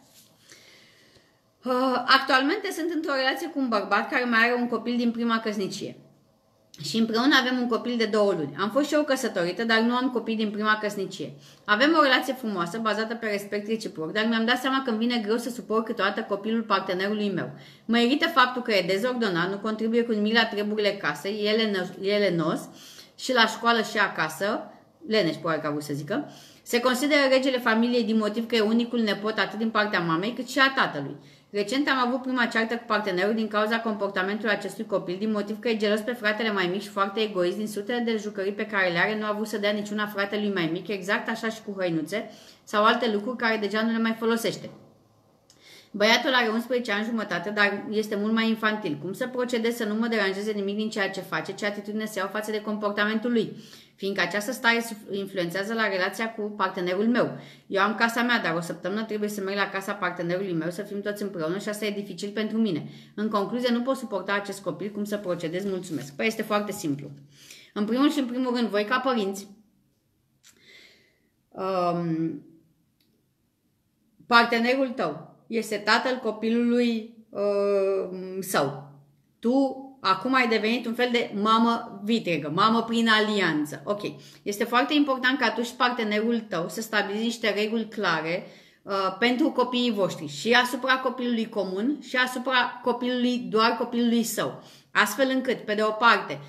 Uh, actualmente sunt într-o relație cu un bărbat care mai are un copil din prima căsnicie. Și împreună avem un copil de două luni. Am fost și eu căsătorită, dar nu am copii din prima căsnicie. Avem o relație frumoasă, bazată pe respect reciproc, dar mi-am dat seama că îmi vine greu să suport câteodată copilul partenerului meu. Mă irită faptul că e dezordonat, nu contribuie cu nimic la treburile casei, e lenos și la școală și acasă, leneș, probabil că a vrut să zică. Se consideră regele familiei din motiv că e unicul nepot atât din partea mamei cât și a tatălui. Recent am avut prima ceartă cu partenerul din cauza comportamentului acestui copil, din motiv că e gelos pe fratele mai mic și foarte egoist. Din sutele de jucării pe care le are, nu a vrut să dea niciuna fratelui mai mic, exact așa și cu hăinuțe sau alte lucruri care deja nu le mai folosește. Băiatul are unsprezece ani jumătate, dar este mult mai infantil. Cum să procedez să nu mă deranjeze nimic din ceea ce face, ce atitudine se iau față de comportamentul lui? Fiindcă această stare influențează la relația cu partenerul meu. Eu am casa mea, dar o săptămână trebuie să merg la casa partenerului meu, să fim toți împreună și asta e dificil pentru mine. În concluzie, nu pot suporta acest copil, cum să procedez? Mulțumesc. Păi este foarte simplu. În primul și în primul rând, voi ca părinți, um, partenerul tău este tatăl copilului uh, său. Tu acum ai devenit un fel de mamă vitregă, mamă prin alianță. Ok. Este foarte important ca tu și partenerul tău să stabiliți niște reguli clare uh, pentru copiii voștri și asupra copilului comun și asupra copilului, doar copilului său. Astfel încât, pe de o parte,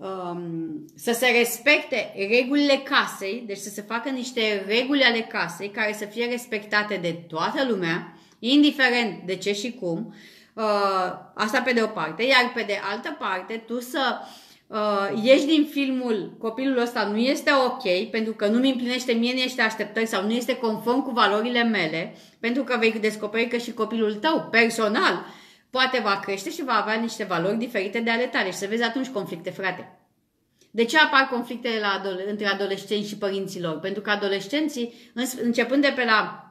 um, să se respecte regulile casei, deci să se facă niște reguli ale casei care să fie respectate de toată lumea, indiferent de ce și cum. Uh, asta pe de o parte, iar pe de altă parte tu să uh, ieși din filmul copilul ăsta nu este ok, pentru că nu-mi împlinește mie niște așteptări sau nu este conform cu valorile mele, pentru că vei descoperi că și copilul tău personal poate va crește și va avea niște valori diferite de ale tale și să vezi atunci conflicte, frate. De ce apar conflictele la adole între adolescenți și părinților? Pentru că adolescenții, începând de pe la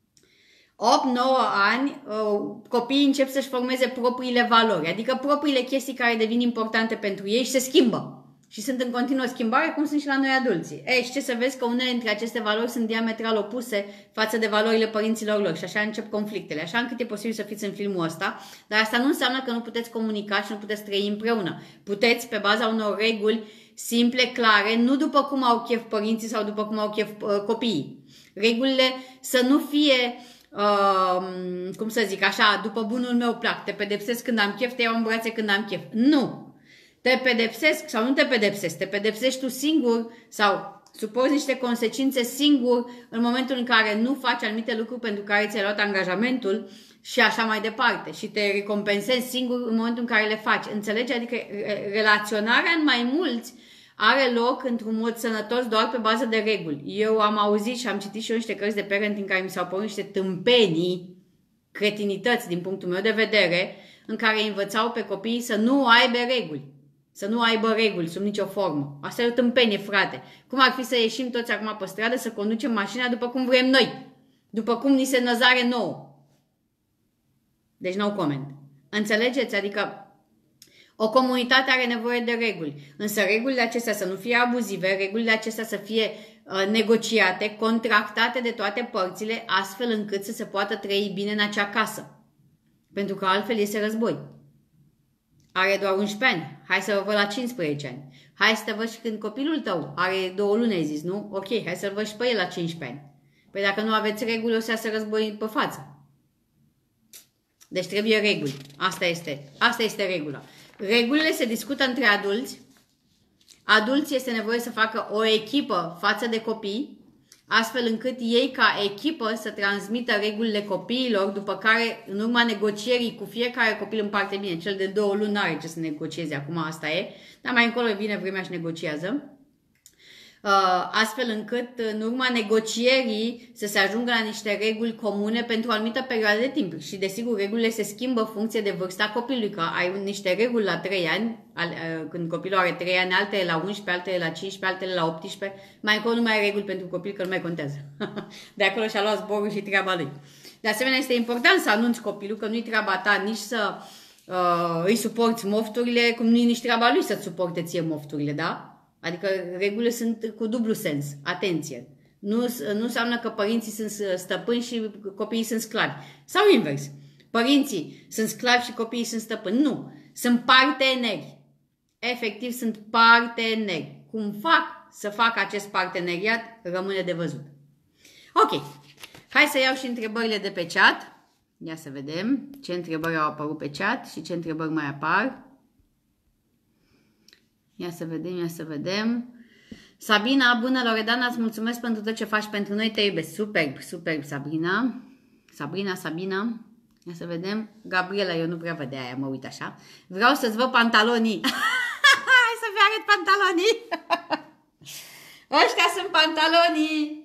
opt nouă ani, copiii încep să-și formeze propriile valori, adică propriile chestii care devin importante pentru ei și se schimbă. Și sunt în continuă schimbare, cum sunt și la noi adulții. Ei, și ce să vezi că unele dintre aceste valori sunt diametral opuse față de valorile părinților lor și așa încep conflictele. Așa încât e posibil să fiți în filmul ăsta, dar asta nu înseamnă că nu puteți comunica și nu puteți trăi împreună. Puteți, pe baza unor reguli simple, clare, nu după cum au chef părinții sau după cum au chef uh, copiii. Regulile să nu fie... Uh, cum să zic așa, după bunul meu plac, te pedepsesc când am chef, te iau în brațe când am chef. Nu! Te pedepsesc sau nu te pedepsesc, te pedepsești tu singur sau suporți niște consecințe singur în momentul în care nu faci anumite lucruri pentru care ți-ai luat angajamentul și așa mai departe și te recompensezi singur în momentul în care le faci. Înțelegi? Adică relaționarea în mai mulți are loc într-un mod sănătos doar pe bază de reguli. Eu am auzit și am citit și eu niște cărți de parenting în care mi s-au părut niște tâmpenii, cretinități din punctul meu de vedere, în care îi învățau pe copii să nu aibă reguli. Să nu aibă reguli sub nicio formă. Asta e o tâmpenie, frate. Cum ar fi să ieșim toți acum pe stradă, să conducem mașina după cum vrem noi. După cum ni se năzare nouă. Deci no comment. Înțelegeți? Adică o comunitate are nevoie de reguli, însă regulile acestea să nu fie abuzive, regulile acestea să fie uh, negociate, contractate de toate părțile, astfel încât să se poată trăi bine în acea casă. Pentru că altfel este război. Are doar unsprezece ani, hai să vă văd la cincisprezece ani. Hai să te văd și când copilul tău are două luni, ai zis, nu? Ok, hai să-l văd și pe el la cincisprezece ani. Păi dacă nu aveți reguli, o să iasă război pe față. Deci trebuie reguli. Asta este, asta este regula. Regulile se discută între adulți. Adulții este nevoie să facă o echipă față de copii, astfel încât ei ca echipă să transmită regulile copiilor, după care, în urma negocierii cu fiecare copil în parte, bine, cel de două luni n-are ce să negocieze, acum asta e, dar mai încolo vine vremea și negociază. astfel încât în urma negocierii să se ajungă la niște reguli comune pentru o anumită perioadă de timp. Și desigur, regulile se schimbă în funcție de vârsta copilului, că ai niște reguli la trei ani, când copilul are trei ani, altele la unsprezece, altele la cincisprezece, altele la optsprezece, mai încolo nu mai ai reguli pentru copil, că nu mai contează. De acolo și-a luat zborul și treaba lui. De asemenea, este important să anunți copilul că nu-i treaba ta nici să uh, îi suporți mofturile, cum nu-i nici treaba lui să-ți suporte ție mofturile, da? Adică regulile sunt cu dublu sens. Atenție! Nu, nu înseamnă că părinții sunt stăpâni și copiii sunt sclavi. Sau invers. Părinții sunt sclavi și copiii sunt stăpâni. Nu. Sunt parteneri. Efectiv, sunt parteneri. Cum fac să fac acest parteneriat, rămâne de văzut. Ok. Hai să iau și întrebările de pe chat. Ia să vedem ce întrebări au apărut pe chat și ce întrebări mai apar. Ia să vedem, ia să vedem. Sabina, bună, Loredana, îți mulțumesc pentru tot ce faci pentru noi, te iubesc. Superb, superb, Sabrina. Sabrina, Sabina. Ia să vedem. Gabriela, eu nu prea văd de aia, mă uit așa. Vreau să-ți văd pantalonii. Hai să-mi arăt pantalonii. Ăștia sunt pantalonii.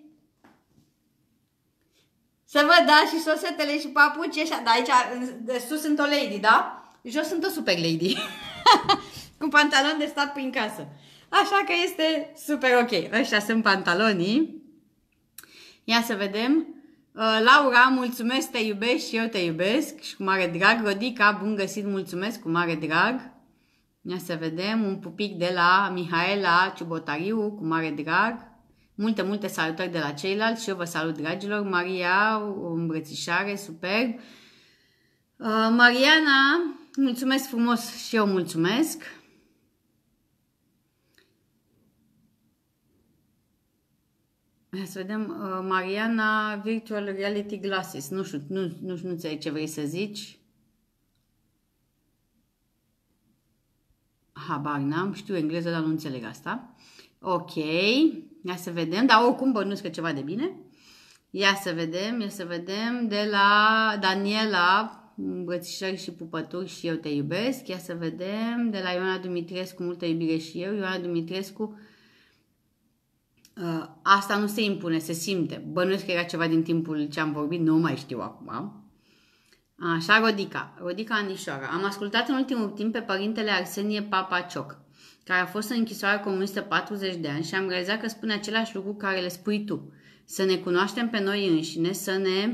Să văd, da, și sosetele și papuci ăștia. Da, aici, de sus sunt o lady, da? Jos sunt o super lady. Cu pantalon de stat prin casă. Așa că este super ok. Ăștia sunt pantalonii. Ia să vedem. Laura, mulțumesc, te iubesc și eu te iubesc. Și cu mare drag. Rodica, bun găsit, mulțumesc, cu mare drag. Ia să vedem. Un pupic de la Mihaela Ciubotariu, cu mare drag. Multe, multe salutări de la ceilalți și eu vă salut, dragilor. Maria, o îmbrățișare, superb. Mariana, mulțumesc frumos și eu mulțumesc. Hai să vedem, uh, Mariana, Virtual Reality Glasses. Nu știu, nu, nu, nu înțeleg ce vrei să zici. Habar n-am, știu engleză, dar nu înțeleg asta. Ok, ia să vedem, dar oricum bănuiesc că ceva de bine. Ia să vedem, ia să vedem, de la Daniela, îmbrățișări și pupături și eu te iubesc. Ia să vedem, de la Ioana Dumitrescu, multă iubire și eu. Ioana Dumitrescu, Uh, asta nu se impune, se simte. Bănuiesc că era ceva din timpul ce am vorbit, nu mai știu acum. Așa, Rodica. Rodica Anișoara. Am ascultat în ultimul timp pe părintele Arsenie Papacioc, care a fost în închisoare comunistă patruzeci de ani și am realizat că spune același lucru care le spui tu. Să ne cunoaștem pe noi înșine, să ne,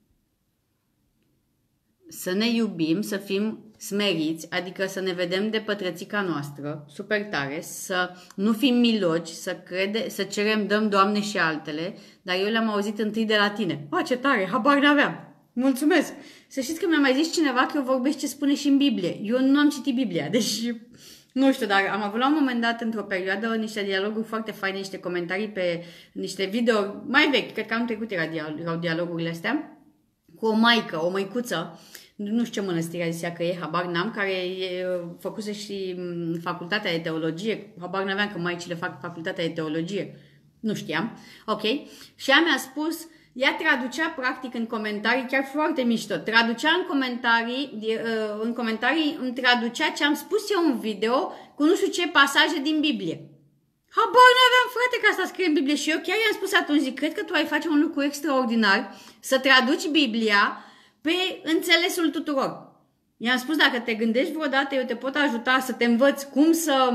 să ne iubim, să fim smeriți, adică să ne vedem de pătrățica noastră, super tare, să nu fim miloci, să, crede, să cerem, dăm, Doamne, și altele, dar eu le-am auzit întâi de la tine. A, ce tare, habar n-aveam. Mulțumesc! Să știți că mi-a mai zis cineva că eu vorbesc ce spune și în Biblie. Eu nu am citit Biblia, deci nu știu, dar am avut la un moment dat, într-o perioadă, niște dialoguri foarte faine, niște comentarii pe niște video mai vechi, cred că anul trecut erau dialogurile astea, cu o maică, o măicuță, nu știu ce mănăstire zicea că e, habar n-am, care e, făcuse și facultatea de teologie, habar n-aveam că maicile fac facultatea de teologie, nu știam, ok, și ea mi-a spus, ea traducea practic în comentarii, chiar foarte mișto, traducea în comentarii, în comentarii îmi traducea ce am spus eu în video cu nu știu ce pasaje din Biblie. Habar n-aveam, frate, că asta scrie în Biblie și eu chiar i-am spus atunci, zic, cred că tu ai face un lucru extraordinar, să traduci Biblia pe înțelesul tuturor. I-am spus, dacă te gândești vreodată, eu te pot ajuta să te învăț cum să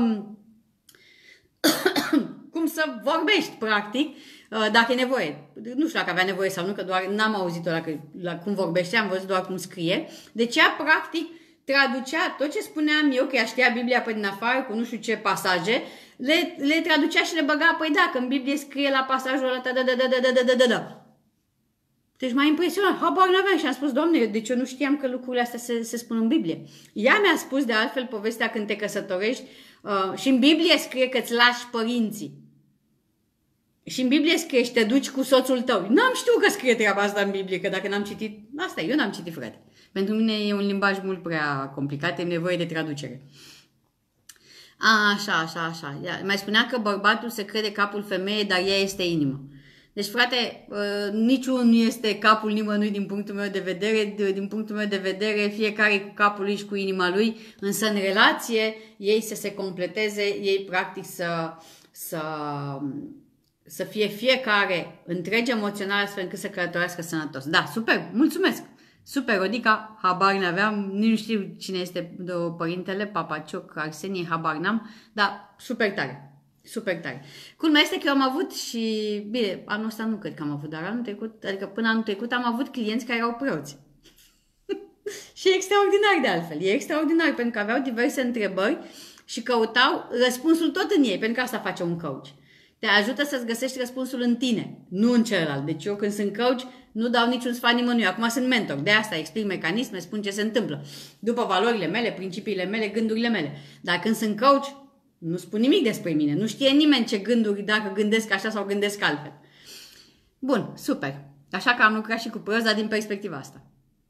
cum să vorbești, practic, dacă e nevoie. Nu știu dacă avea nevoie sau nu, că doar n-am auzit-o la, la cum vorbește, am văzut doar cum scrie. Deci ea, practic, traducea tot ce spuneam eu, că ea știa Biblia pe din afară, cu nu știu ce pasaje, le, le traducea și le băga, păi da, că în Biblie scrie la pasajul ăla, da, da, da, da, da, da, da, da. Deci m-a impresionat, habar n-aveam și am spus, Doamne, deci eu nu știam că lucrurile astea se, se spun în Biblie. Ea mi-a spus de altfel povestea când te căsătorești uh, și în Biblie scrie că îți lași părinții. Și în Biblie scrie și te duci cu soțul tău. N-am știut că scrie treaba asta în Biblie, că dacă n-am citit, asta eu n-am citit, frate. Pentru mine e un limbaj mult prea complicat, e nevoie de traducere. A, așa, așa, așa. Ea mai spunea că bărbatul se crede capul femeii, dar ea este inimă. Deci, frate, uh, niciunul nu este capul nimănui din punctul meu de vedere. Din punctul meu de vedere, fiecare cu capul lui și cu inima lui, însă în relație, ei să se completeze, ei practic să, să, să fie fiecare întreg emoțional astfel încât să călătorească sănătos. Da, super, mulțumesc! Super, Rodica, habar n-aveam, nici nu știu cine este de părintele, Papacioc, Arsenie, habar n-am, dar super tare, super tare. Culmea este că eu am avut și, bine, anul ăsta nu cred că am avut, dar anul trecut, adică până anul trecut am avut clienți care erau preoți. Și e extraordinar de altfel, e extraordinar pentru că aveau diverse întrebări și căutau răspunsul tot în ei, pentru că asta face un coach. Te ajută să-ți găsești răspunsul în tine, nu în celălalt. Deci eu când sunt coach nu dau niciun sfat nimănui. Acum sunt mentor, de asta explic mecanisme, spun ce se întâmplă. După valorile mele, principiile mele, gândurile mele. Dar când sunt coach, nu spun nimic despre mine. Nu știe nimeni ce gânduri, dacă gândesc așa sau gândesc altfel. Bun, super. Așa că am lucrat și cu proza din perspectiva asta.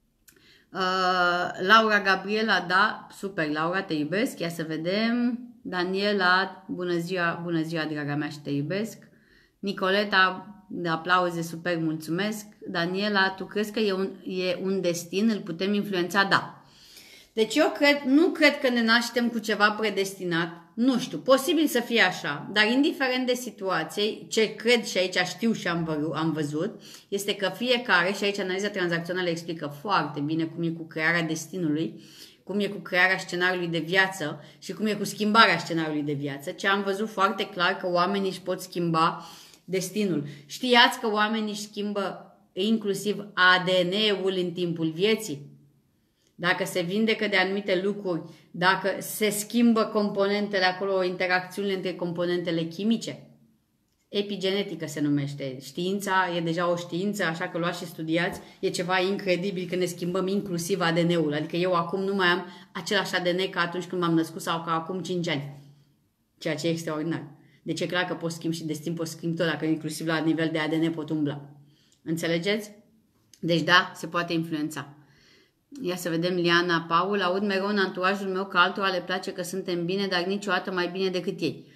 Uh, Laura Gabriela, da, super, Laura, te iubesc. Ia să vedem. Daniela, bună ziua, bună ziua, draga mea, și te iubesc. Nicoleta, de aplauze, super, mulțumesc. Daniela, tu crezi că e un, e un destin, îl putem influența? Da. Deci eu cred, nu cred că ne naștem cu ceva predestinat, nu știu, posibil să fie așa, dar indiferent de situație, ce cred și aici știu și am, vă, am văzut, este că fiecare, și aici analiza tranzacțională explică foarte bine cum e cu crearea destinului, cum e cu crearea scenariului de viață și cum e cu schimbarea scenariului de viață, ce am văzut foarte clar că oamenii își pot schimba destinul. Știați că oamenii își schimbă inclusiv A D N-ul în timpul vieții? Dacă se vindecă de anumite lucruri, dacă se schimbă componentele acolo, interacțiunile între componentele chimice. Epigenetică se numește. Știința e deja o știință, așa că luați și studiați. E ceva incredibil că ne schimbăm inclusiv A D N-ul. Adică eu acum nu mai am același A D N ca atunci când m-am născut sau ca acum cinci ani. Ceea ce e extraordinar. Deci e clar că pot schimb și destin, pot schimb tot, dacă inclusiv la nivel de A D N pot umbla. Înțelegeți? Deci da, se poate influența. Ia să vedem, Liana Paul, aud mereu în anturajul meu că altora le place că suntem bine, dar niciodată mai bine decât ei.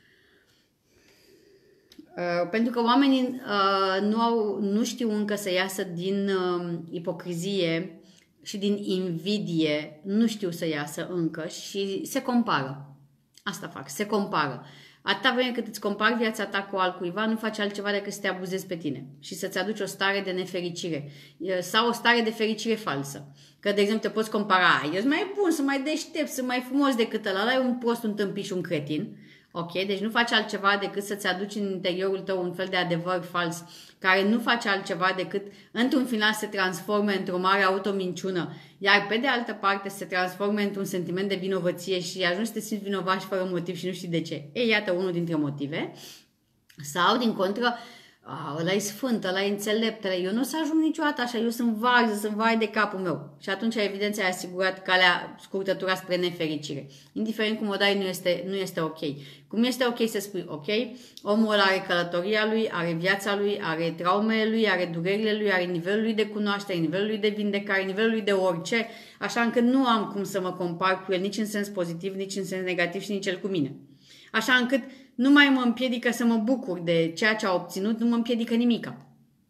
Uh, pentru că oamenii uh, nu, au, nu știu încă să iasă din uh, ipocrizie și din invidie, nu știu să iasă încă și se compară. Asta fac, se compară. Atâta vreme cât îți compari viața ta cu altcuiva, nu faci altceva decât să te abuzezi pe tine și să-ți aduci o stare de nefericire sau o stare de fericire falsă. Că, de exemplu, te poți compara, eu sunt mai bun, sunt mai deștept, sunt mai frumos decât ăla, ăla e un prost, un tâmpiș, un cretin. Ok? Deci nu faci altceva decât să-ți aduci în interiorul tău un fel de adevăr fals, care nu face altceva decât, într-un final, se transforme într-o mare autominciună, iar pe de altă parte se transforme într-un sentiment de vinovăție și ajungi să te simți vinovat și fără motiv și nu știi de ce. Ei, iată unul dintre motive. Sau, din contră, a, ăla e sfânt, ăla e înțelept, ăla, eu nu o să ajung niciodată așa, eu sunt varză, sunt vai de capul meu. Și atunci, evident, ai asigurat calea, scurtătura spre nefericire. Indiferent cum o dai, nu este, nu este ok. Cum este ok să spui, ok, omul ăla are călătoria lui, are viața lui, are traumele lui, are durerile lui, are nivelul lui de cunoaștere, nivelul lui de vindecare, nivelul lui de orice, așa încât nu am cum să mă compar cu el nici în sens pozitiv, nici în sens negativ și nici el cu mine. Așa încât nu mai mă împiedică să mă bucur de ceea ce a obținut, nu mă împiedică nimica.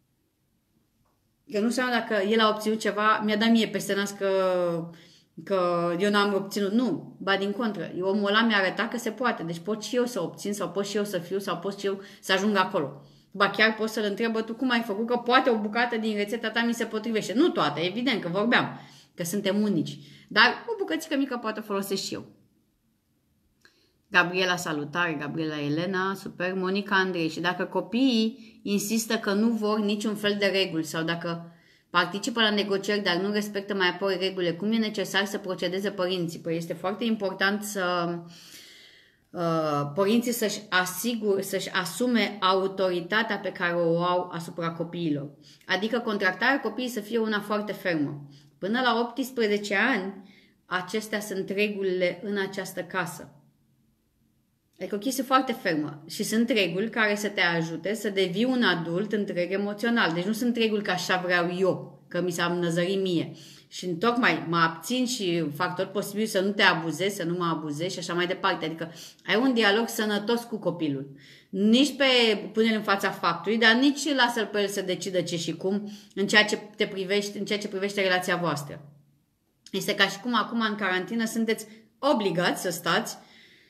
Că nu înseamnă dacă el a obținut ceva, mi-a dat mie peste nas că, că eu n-am obținut. Nu, ba din contră. Omul ăla mi-a arătat că se poate. Deci pot și eu să obțin sau pot și eu să fiu sau pot și eu să ajung acolo. Ba chiar pot să-l întrebă, tu cum ai făcut, că poate o bucată din rețeta ta mi se potrivește. Nu toate, evident că vorbeam, că suntem unici. Dar o bucățică mică poate folosesc și eu. Gabriela, salutare, Gabriela Elena, super, Monica Andrei. Și dacă copiii insistă că nu vor niciun fel de reguli sau dacă participă la negocieri, dar nu respectă mai apoi regulile, cum e necesar să procedeze părinții? Păi este foarte important să uh, părinții să-și asigure, să-și asume autoritatea pe care o au asupra copiilor. Adică contractarea copiii să fie una foarte fermă. Până la optsprezece ani, acestea sunt regulile în această casă. Adică o chestie foarte fermă. Și sunt reguli care să te ajute să devii un adult întreg emoțional. Deci nu sunt reguli că așa vreau eu, că mi s-a năzărit mie. Și tocmai mă abțin și fac tot posibil să nu te abuzezi, să nu mă abuzezi și așa mai departe. Adică ai un dialog sănătos cu copilul. Nici pe pune-l în fața faptului, dar nici lasă-l pe el să decidă ce și cum în ceea ce te privește, în ceea ce privește relația voastră. Este ca și cum acum în carantină sunteți obligați să stați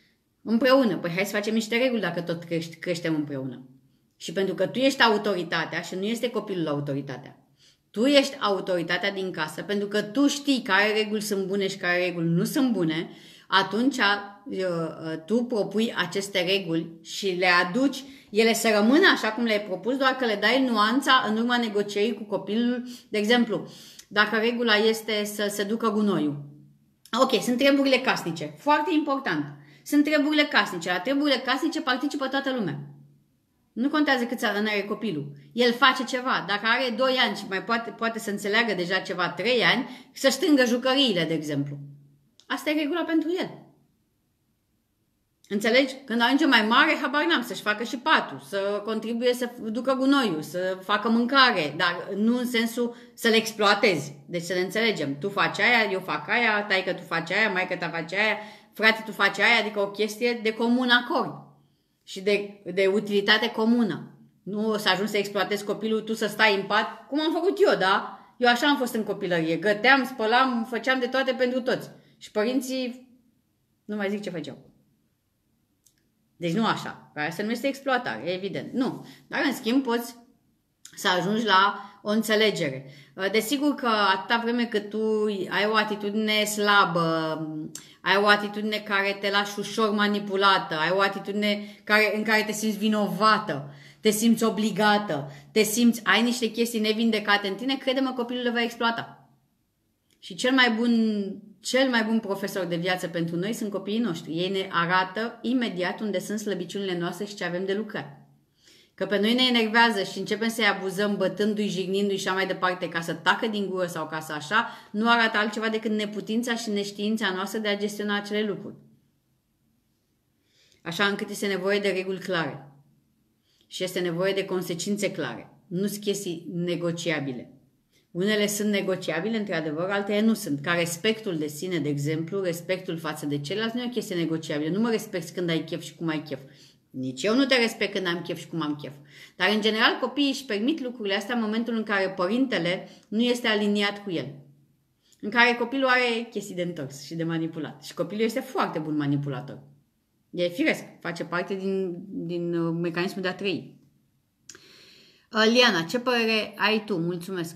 Împreună. Păi hai să facem niște reguli dacă tot crești, creștem împreună. Și pentru că tu ești autoritatea și nu este copilul autoritatea. Tu ești autoritatea din casă, pentru că tu știi care reguli sunt bune și care reguli nu sunt bune, atunci tu propui aceste reguli și le aduci, ele să rămână așa cum le-ai propus, doar că le dai nuanța în urma negocierii cu copilul. De exemplu, dacă regula este să se ducă gunoiul. Ok, sunt treburile casnice. Foarte important. Sunt treburile casnice. La treburile casnice participă toată lumea. Nu contează câți ani are copilul. El face ceva. Dacă are doi ani și mai poate, poate să înțeleagă deja ceva trei ani, să strângă jucăriile, de exemplu. Asta e regula pentru el. Înțelegi? Când ajunge mai mare, habar n-am, să-și facă și patul, să contribuie să ducă gunoiul, să facă mâncare, dar nu în sensul să-l exploatezi. Deci să ne înțelegem. Tu faci aia, eu fac aia, taică tu faci aia, maică ta face aia, frate tu faci aia, adică o chestie de comun acord și de, de utilitate comună. Nu o să ajungi să exploatezi copilul, tu să stai în pat, cum am făcut eu, da? Eu așa am fost în copilărie, găteam, spălam, făceam de toate pentru toți. Și părinții, nu mai zic ce făceau. Deci nu așa, asta nu este exploatare, evident. Nu, dar în schimb poți să ajungi la o înțelegere. Desigur că atâta vreme cât tu ai o atitudine slabă, ai o atitudine care te lași ușor manipulată, ai o atitudine care, în care te simți vinovată, te simți obligată, te simți, ai niște chestii nevindecate în tine, crede-mă, copilul le va exploata. Și cel mai bun, cel mai bun profesor de viață pentru noi sunt copiii noștri. Ei ne arată imediat unde sunt slăbiciunile noastre și ce avem de lucrat. Că pe noi ne enervează și începem să-i abuzăm bătându-i, jignindu-i și așa mai departe ca să tacă din gură sau ca să așa, nu arată altceva decât neputința și neștiința noastră de a gestiona acele lucruri. Așa încât este nevoie de reguli clare. Și este nevoie de consecințe clare. Nu sunt chestii negociabile. Unele sunt negociabile, într-adevăr, altele nu sunt. Ca respectul de sine, de exemplu, respectul față de ceilalți nu e o chestie negociabilă. Nu mă respecti când ai chef și cum ai chef. Nici eu nu te respect când am chef și cum am chef. Dar, în general, copiii își permit lucrurile astea în momentul în care părintele nu este aliniat cu el. În care copilul are chestii de întors și de manipulat. Și copilul este foarte bun manipulator. E firesc, face parte din, din mecanismul de a trăi. Liana, ce părere ai tu? Mulțumesc.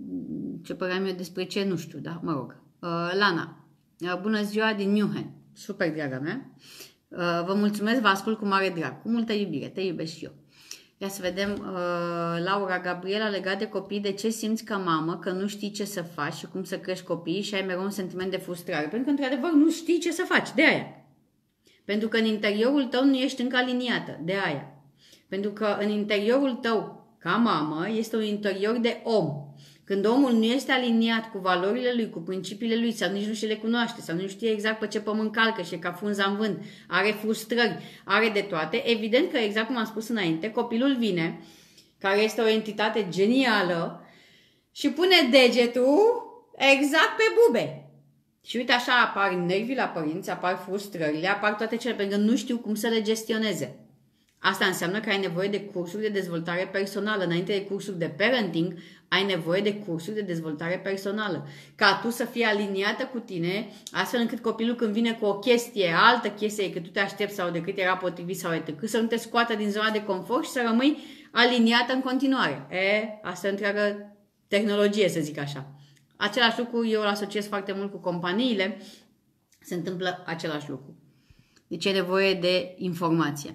Ce părere am eu despre ce? Nu știu, da? Mă rog. Lana, bună ziua din Newhen. Super, draga mea. Vă mulțumesc, vă ascult cu mare drag, cu multă iubire, te iubesc și eu. Ia să vedem, uh, Laura Gabriela, legat de copii, de ce simți ca mamă că nu știi ce să faci și cum să crești copiii și ai mereu un sentiment de frustrare? Pentru că, într-adevăr, nu știi ce să faci, de aia. Pentru că în interiorul tău nu ești încă aliniată, de aia. Pentru că în interiorul tău, ca mamă, este un interior de om. Când omul nu este aliniat cu valorile lui, cu principiile lui, sau nici nu și le cunoaște, sau nu știe exact pe ce pământ calcă și e ca frunza în vânt, are frustrări, are de toate, evident că, exact cum am spus înainte, copilul vine, care este o entitate genială, și pune degetul exact pe bube. Și uite, așa apar nervii la părinți, apar frustrările, apar toate cele, pentru că nu știu cum să le gestioneze. Asta înseamnă că ai nevoie de cursuri de dezvoltare personală. Înainte de cursuri de parenting, ai nevoie de cursuri de dezvoltare personală. Ca tu să fii aliniată cu tine, astfel încât copilul când vine cu o chestie, altă chestie, că tu te aștepți sau decât era potrivit sau etc., să nu te scoată din zona de confort și să rămâi aliniată în continuare. E, asta e întreagă tehnologie, să zic așa. Același lucru eu îl asociez foarte mult cu companiile. Se întâmplă același lucru. Deci e nevoie de informație.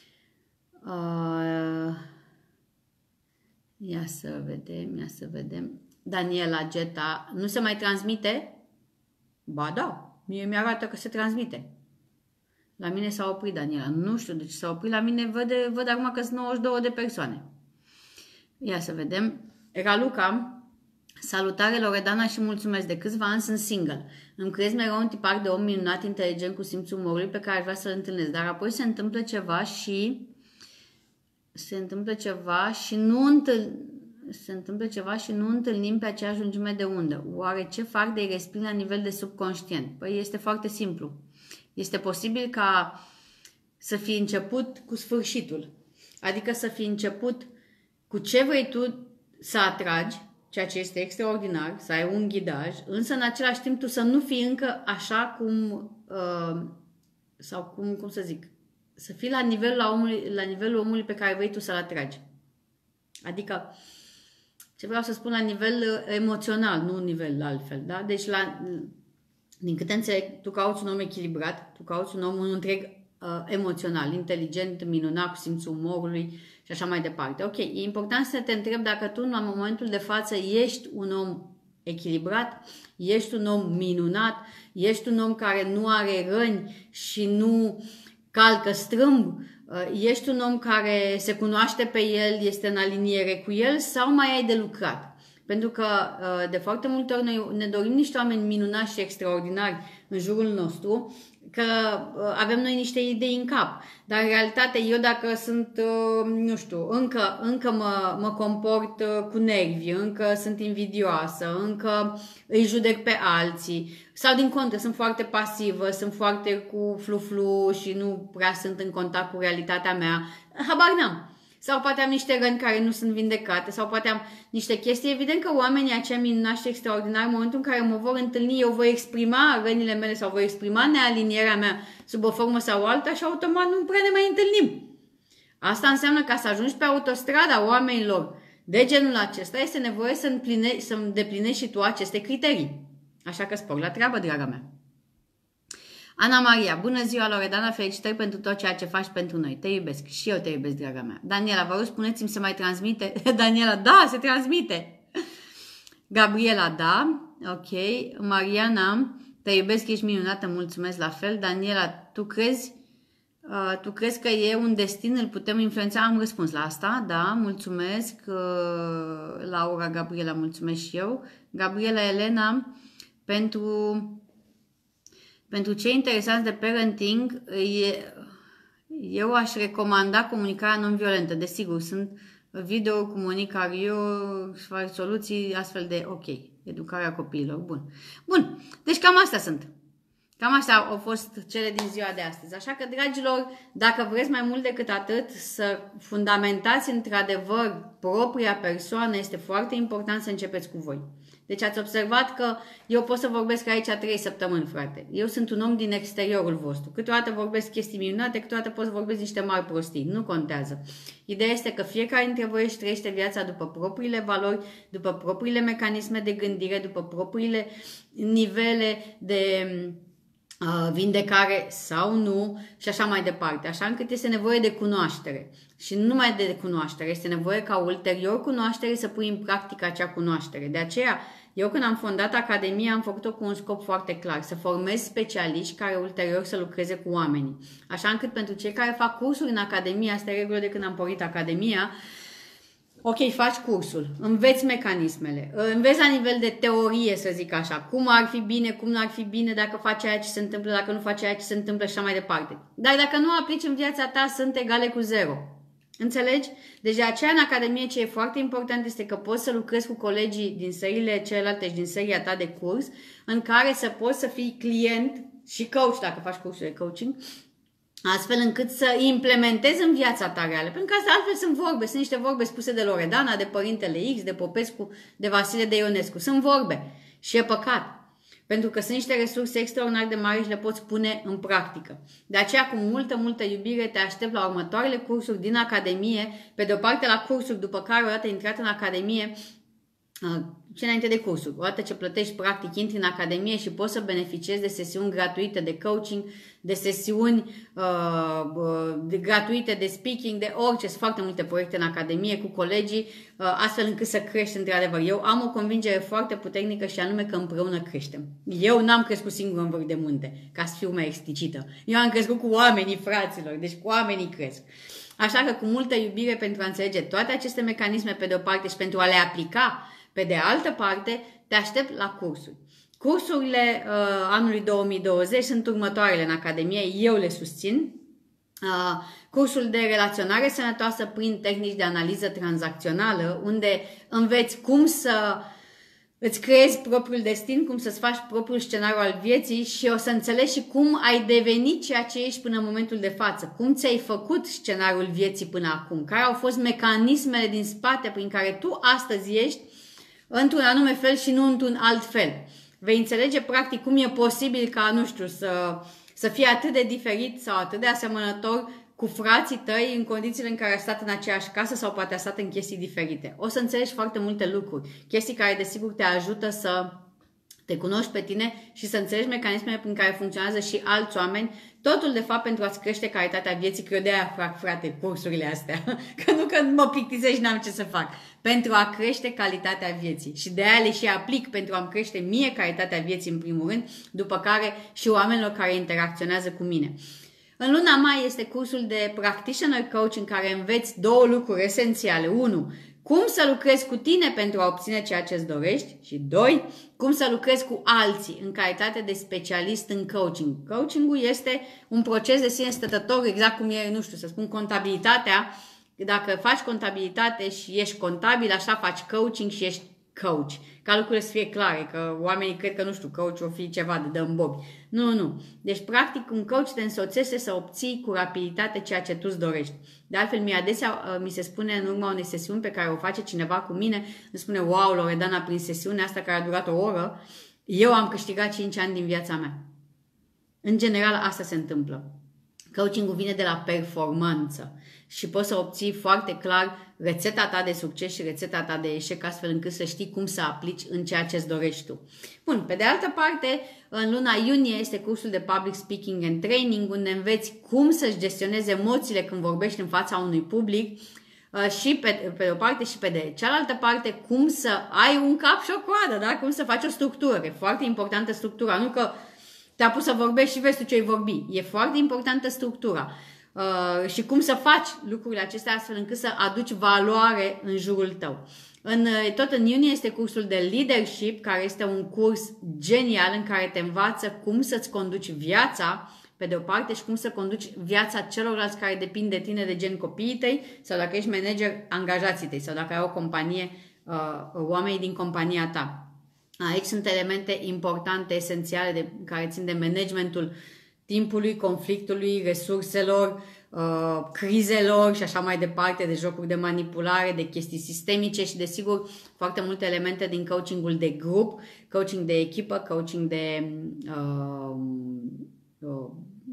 Uh, ia să vedem, ia să vedem. Daniela Geta, nu se mai transmite? Ba da, mie mi-arată că se transmite. La mine s-a oprit, Daniela. Nu știu de ce s-a oprit. La mine văd, văd acum că sunt nouăzeci și două de persoane. Ia să vedem. Raluca, salutare Loredana și mulțumesc. De câțiva ani sunt single. Îmi creez mereu un tipar de om minunat, inteligent, cu simțul umorului pe care aș vrea să-l întâlnesc. Dar apoi se întâmplă ceva și... Se întâmplă ceva și nu întâlnim, se întâmplă ceva și nu întâlnim pe aceeași lungime de undă. Oare ce fac de-i resping la nivel de subconștient? Păi este foarte simplu. Este posibil ca să fi început cu sfârșitul. Adică să fi început cu ce vrei tu să atragi, ceea ce este extraordinar, să ai un ghidaj, însă în același timp tu să nu fii încă așa cum uh, sau cum, cum să zic, să fii la nivelul, la, omului, la nivelul omului pe care vrei tu să-l atragi. Adică, ce vreau să spun, la nivel emoțional, nu nivel altfel, da? Deci, la, din câte înțeleg, tu cauți un om echilibrat, tu cauți un om un întreg uh, emoțional, inteligent, minunat, cu simțul umorului și așa mai departe. Ok, e important să te întrebi dacă tu, la momentul de față, ești un om echilibrat, ești un om minunat, ești un om care nu are răni și nu calcă strâmb, ești un om care se cunoaște pe el, este în aliniere cu el sau mai ai de lucrat. Pentru că de foarte multe ori noi ne dorim niște oameni minunați și extraordinari în jurul nostru, că avem noi niște idei în cap. Dar în realitate eu dacă sunt, nu știu, încă, încă mă, mă comport cu nervi, încă sunt invidioasă, încă îi judec pe alții, sau din contră sunt foarte pasivă, sunt foarte cu flu-flu și nu prea sunt în contact cu realitatea mea, habar n-am. Sau poate am niște răni care nu sunt vindecate, sau poate am niște chestii. Evident că oamenii aceia minunați și extraordinari, în momentul în care mă vor întâlni, eu voi exprima rănile mele sau voi exprima nealinierea mea sub o formă sau alta și automat nu prea ne mai întâlnim. Asta înseamnă ca să ajungi pe autostrada oamenilor de genul acesta, este nevoie să îndeplinești și tu aceste criterii. Așa că spor la treabă, draga mea. Ana Maria, bună ziua, Loredana, felicitări pentru tot ceea ce faci pentru noi. Te iubesc și eu te iubesc, draga mea. Daniela, vă rog, spuneți-mi, se mai transmite? Daniela, da, se transmite. Gabriela, da, ok. Mariana, te iubesc, ești minunată, mulțumesc la fel. Daniela, tu crezi, uh, tu crezi că e un destin, îl putem influența? Am răspuns la asta, da, mulțumesc. Uh, Laura, Gabriela, mulțumesc și eu. Gabriela, Elena, pentru... Pentru cei interesați de parenting, eu aș recomanda comunicarea non-violentă. Desigur, sunt video cu Monica Rio, soluții astfel de ok. Educarea copiilor. Bun. Bun. Deci cam astea sunt. Cam astea au fost cele din ziua de astăzi. Așa că, dragilor, dacă vreți mai mult decât atât să fundamentați într-adevăr propria persoană, este foarte important să începeți cu voi. Deci ați observat că eu pot să vorbesc aici trei săptămâni, frate. Eu sunt un om din exteriorul vostru. Câteodată vorbesc chestii minunate, câteodată pot să vorbesc niște mari prostii. Nu contează. Ideea este că fiecare dintre voi își trăiește viața după propriile valori, după propriile mecanisme de gândire, după propriile nivele de vindecare sau nu și așa mai departe. Așa încât este nevoie de cunoaștere. Și nu numai de cunoaștere, este nevoie ca ulterior cunoaștere să pui în practică acea cunoaștere. De aceea, eu când am fondat Academia, am făcut-o cu un scop foarte clar, să formez specialiști care ulterior să lucreze cu oamenii. Așa încât pentru cei care fac cursuri în Academia, asta e regulă de când am pornit Academia, ok, faci cursul, înveți mecanismele, înveți la nivel de teorie, să zic așa, cum ar fi bine, cum nu ar fi bine, dacă faci aia ce se întâmplă, dacă nu faci aia ce se întâmplă și așa mai departe. Dar dacă nu aplici în viața ta, sunt egale cu zero. Înțelegi? Deci de aceea în Academie ce e foarte important este că poți să lucrezi cu colegii din sările celelalte și din seria ta de curs, în care să poți să fii client și coach, dacă faci cursul de coaching, astfel încât să implementezi în viața ta reală. Pentru că asta altfel sunt vorbe, sunt niște vorbe spuse de Loredana, de Părintele X, de Popescu, de Vasile de Ionescu. Sunt vorbe și e păcat. Pentru că sunt niște resurse extraordinar de mari și le poți pune în practică. De aceea, cu multă, multă iubire, te aștept la următoarele cursuri din Academie. Pe de o parte la cursuri, după care odată intrat în Academie, ce înainte de cursuri. Odată ce plătești, practic, intri în Academie și poți să beneficiezi de sesiuni gratuite de coaching, de sesiuni uh, de gratuite de speaking, de orice. Sunt foarte multe proiecte în Academie cu colegii, uh, astfel încât să crești într-adevăr. Eu am o convingere foarte puternică și anume că împreună creștem. Eu n-am crescut singur în vârf de munte, ca să fiu mai explicită. Eu am crescut cu oamenii, fraților, deci cu oamenii cresc. Așa că cu multă iubire pentru a înțelege toate aceste mecanisme pe de o parte și pentru a le aplica pe de altă parte, te aștept la cursuri. Cursurile uh, anului două mii douăzeci sunt următoarele în Academie, eu le susțin. Uh, cursul de relaționare sănătoasă prin tehnici de analiză tranzacțională, unde înveți cum să îți creezi propriul destin, cum să-ți faci propriul scenariu al vieții și o să înțelegi și cum ai devenit ceea ce ești până în momentul de față, cum ți-ai făcut scenariul vieții până acum, care au fost mecanismele din spate prin care tu astăzi ești într-un anume fel și nu într-un alt fel. Vei înțelege practic cum e posibil ca, nu știu, să, să fii atât de diferit sau atât de asemănător cu frații tăi în condițiile în care ai stat în aceeași casă sau poate ai stat în chestii diferite. O să înțelegi foarte multe lucruri, chestii care desigur te ajută să te cunoști pe tine și să înțelegi mecanismele prin care funcționează și alți oameni, totul de fapt pentru a-ți crește calitatea vieții, că eu de-aia fac, frate, cursurile astea, că nu că mă plictisesc și n-am ce să fac, pentru a crește calitatea vieții și de-aia le și aplic pentru a-mi crește mie calitatea vieții în primul rând, după care și oamenilor care interacționează cu mine. În luna mai este cursul de Practitioner Coach în care înveți două lucruri esențiale. unu. Cum să lucrezi cu tine pentru a obține ceea ce îți dorești și doi. Cum să lucrezi cu alții în calitate de specialist în coaching. Coachingul este un proces de sine stătător, exact cum e, nu știu, să spun contabilitatea. Dacă faci contabilitate și ești contabil, așa faci coaching și ești coach. Ca lucrurile să fie clare, că oamenii cred că, nu știu, coach o fi ceva de dă în bobi. Nu, nu. Deci, practic, un coach te însoțește să obții cu rapiditate ceea ce tu îți dorești. De altfel, mie adesea mi se spune în urma unei sesiuni pe care o face cineva cu mine, îmi spune, wow, Loredana, prin sesiunea asta care a durat o oră, eu am câștigat cinci ani din viața mea. În general, asta se întâmplă. Coachingul vine de la performanță și poți să obții foarte clar rețeta ta de succes și rețeta ta de eșec, astfel încât să știi cum să aplici în ceea ce îți dorești tu. Bun, pe de altă parte, în luna iunie este cursul de Public Speaking and Training, unde înveți cum să-și gestionezi emoțiile când vorbești în fața unui public și pe, pe o parte și pe de cealaltă parte cum să ai un cap și o coadă, da? Cum să faci o structură. E foarte importantă structura, nu că te-a pus să vorbești și vezi tu ce-i vorbi. E foarte importantă structura. Uh, și cum să faci lucrurile acestea astfel încât să aduci valoare în jurul tău. În, tot în iunie este cursul de leadership, care este un curs genial în care te învață cum să-ți conduci viața, pe de o parte, și cum să conduci viața celorlalți care depind de tine, de gen copiii tăi, sau dacă ești manager, angajații tăi, sau dacă ai o companie, uh, oamenii din compania ta. Aici sunt elemente importante, esențiale, de, care țin de managementul timpului, conflictului, resurselor, uh, crizelor și așa mai departe, de jocuri de manipulare, de chestii sistemice și, desigur, foarte multe elemente din coachingul de grup, coaching de echipă, coaching de uh, uh,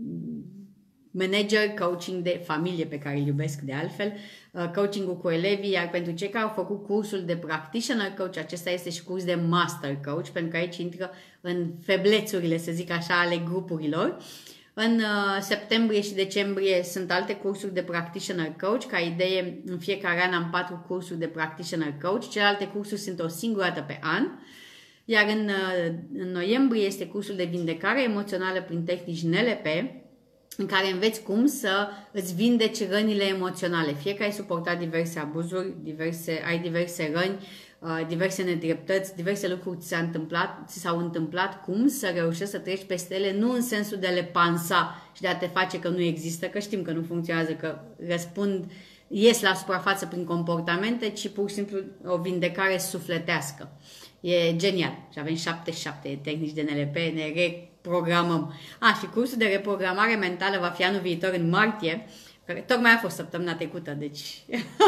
manager, coaching de familie pe care îl iubesc de altfel, uh, coachingul cu elevii, iar pentru cei care au făcut cursul de practitioner coach, acesta este și curs de master coach, pentru că aici intră în feblețurile, să zic așa, ale grupurilor. În uh, septembrie și decembrie sunt alte cursuri de practitioner coach, ca idee în fiecare an am patru cursuri de practitioner coach, celelalte cursuri sunt o singură dată pe an. Iar în, uh, în noiembrie este cursul de vindecare emoțională prin tehnici N L P, în care înveți cum să îți vindeci rănile emoționale. Fie că ai suportat diverse abuzuri, diverse, ai diverse răni, diverse nedreptăți, diverse lucruri ți s-au întâmplat, ți s-au întâmplat, cum să reușești să treci peste ele, nu în sensul de a le pansa și de a te face că nu există, că știm că nu funcționează, că răspund, ies la suprafață prin comportamente, ci pur și simplu o vindecare sufletească. E genial. Și avem șaptezeci și șapte tehnici de N L P, ne reprogramăm. A, și cursul de reprogramare mentală va fi anul viitor în martie, care tocmai a fost săptămâna trecută, deci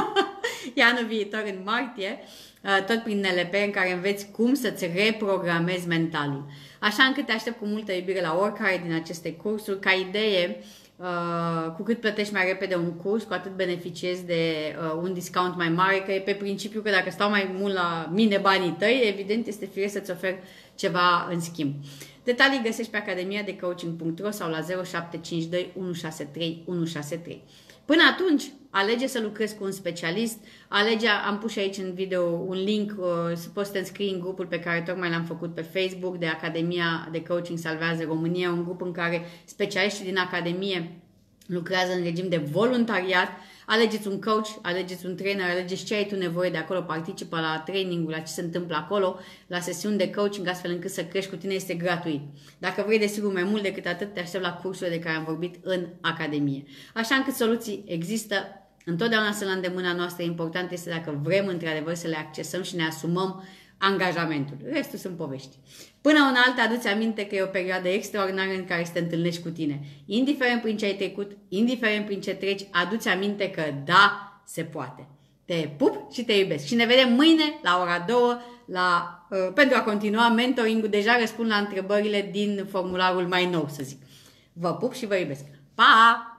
e anul viitor în martie, tot prin N L P, în care înveți cum să-ți reprogramezi mentalul. Așa încât te aștept cu multă iubire la oricare din aceste cursuri. Ca idee, cu cât plătești mai repede un curs, cu atât beneficiezi de un discount mai mare, că e pe principiu că dacă stau mai mult la mine banii tăi, evident este firesc să-ți ofer ceva în schimb. Detalii găsești pe academia de coaching punct ro sau la zero șapte cinci doi unu șase trei unu șase trei. Până atunci, alege să lucrezi cu un specialist, alege, am pus și aici în video un link, să poți să te înscrii în grupul pe care tocmai l-am făcut pe Facebook de Academia de Coaching Salvează România, un grup în care specialiștii din Academie lucrează în regim de voluntariat. Alegeți un coach, alegeți un trainer, alegeți ce ai tu nevoie de acolo, participă la training-ul, la ce se întâmplă acolo, la sesiuni de coaching, astfel încât să crești cu tine, este gratuit. Dacă vrei, desigur, mai mult decât atât, te aștept la cursurile de care am vorbit în Academie. Așa încât soluții există, întotdeauna sunt la îndemâna noastră, important este dacă vrem într-adevăr să le accesăm și ne asumăm angajamentul. Restul sunt povești. Până una alta, adu-ți aminte că e o perioadă extraordinară în care să te întâlnești cu tine. Indiferent prin ce ai trecut, indiferent prin ce treci, adu-ți aminte că da, se poate. Te pup și te iubesc. Și ne vedem mâine la ora două la, uh, pentru a continua mentoring-ul. Deja răspund la întrebările din formularul mai nou, să zic. Vă pup și vă iubesc. Pa!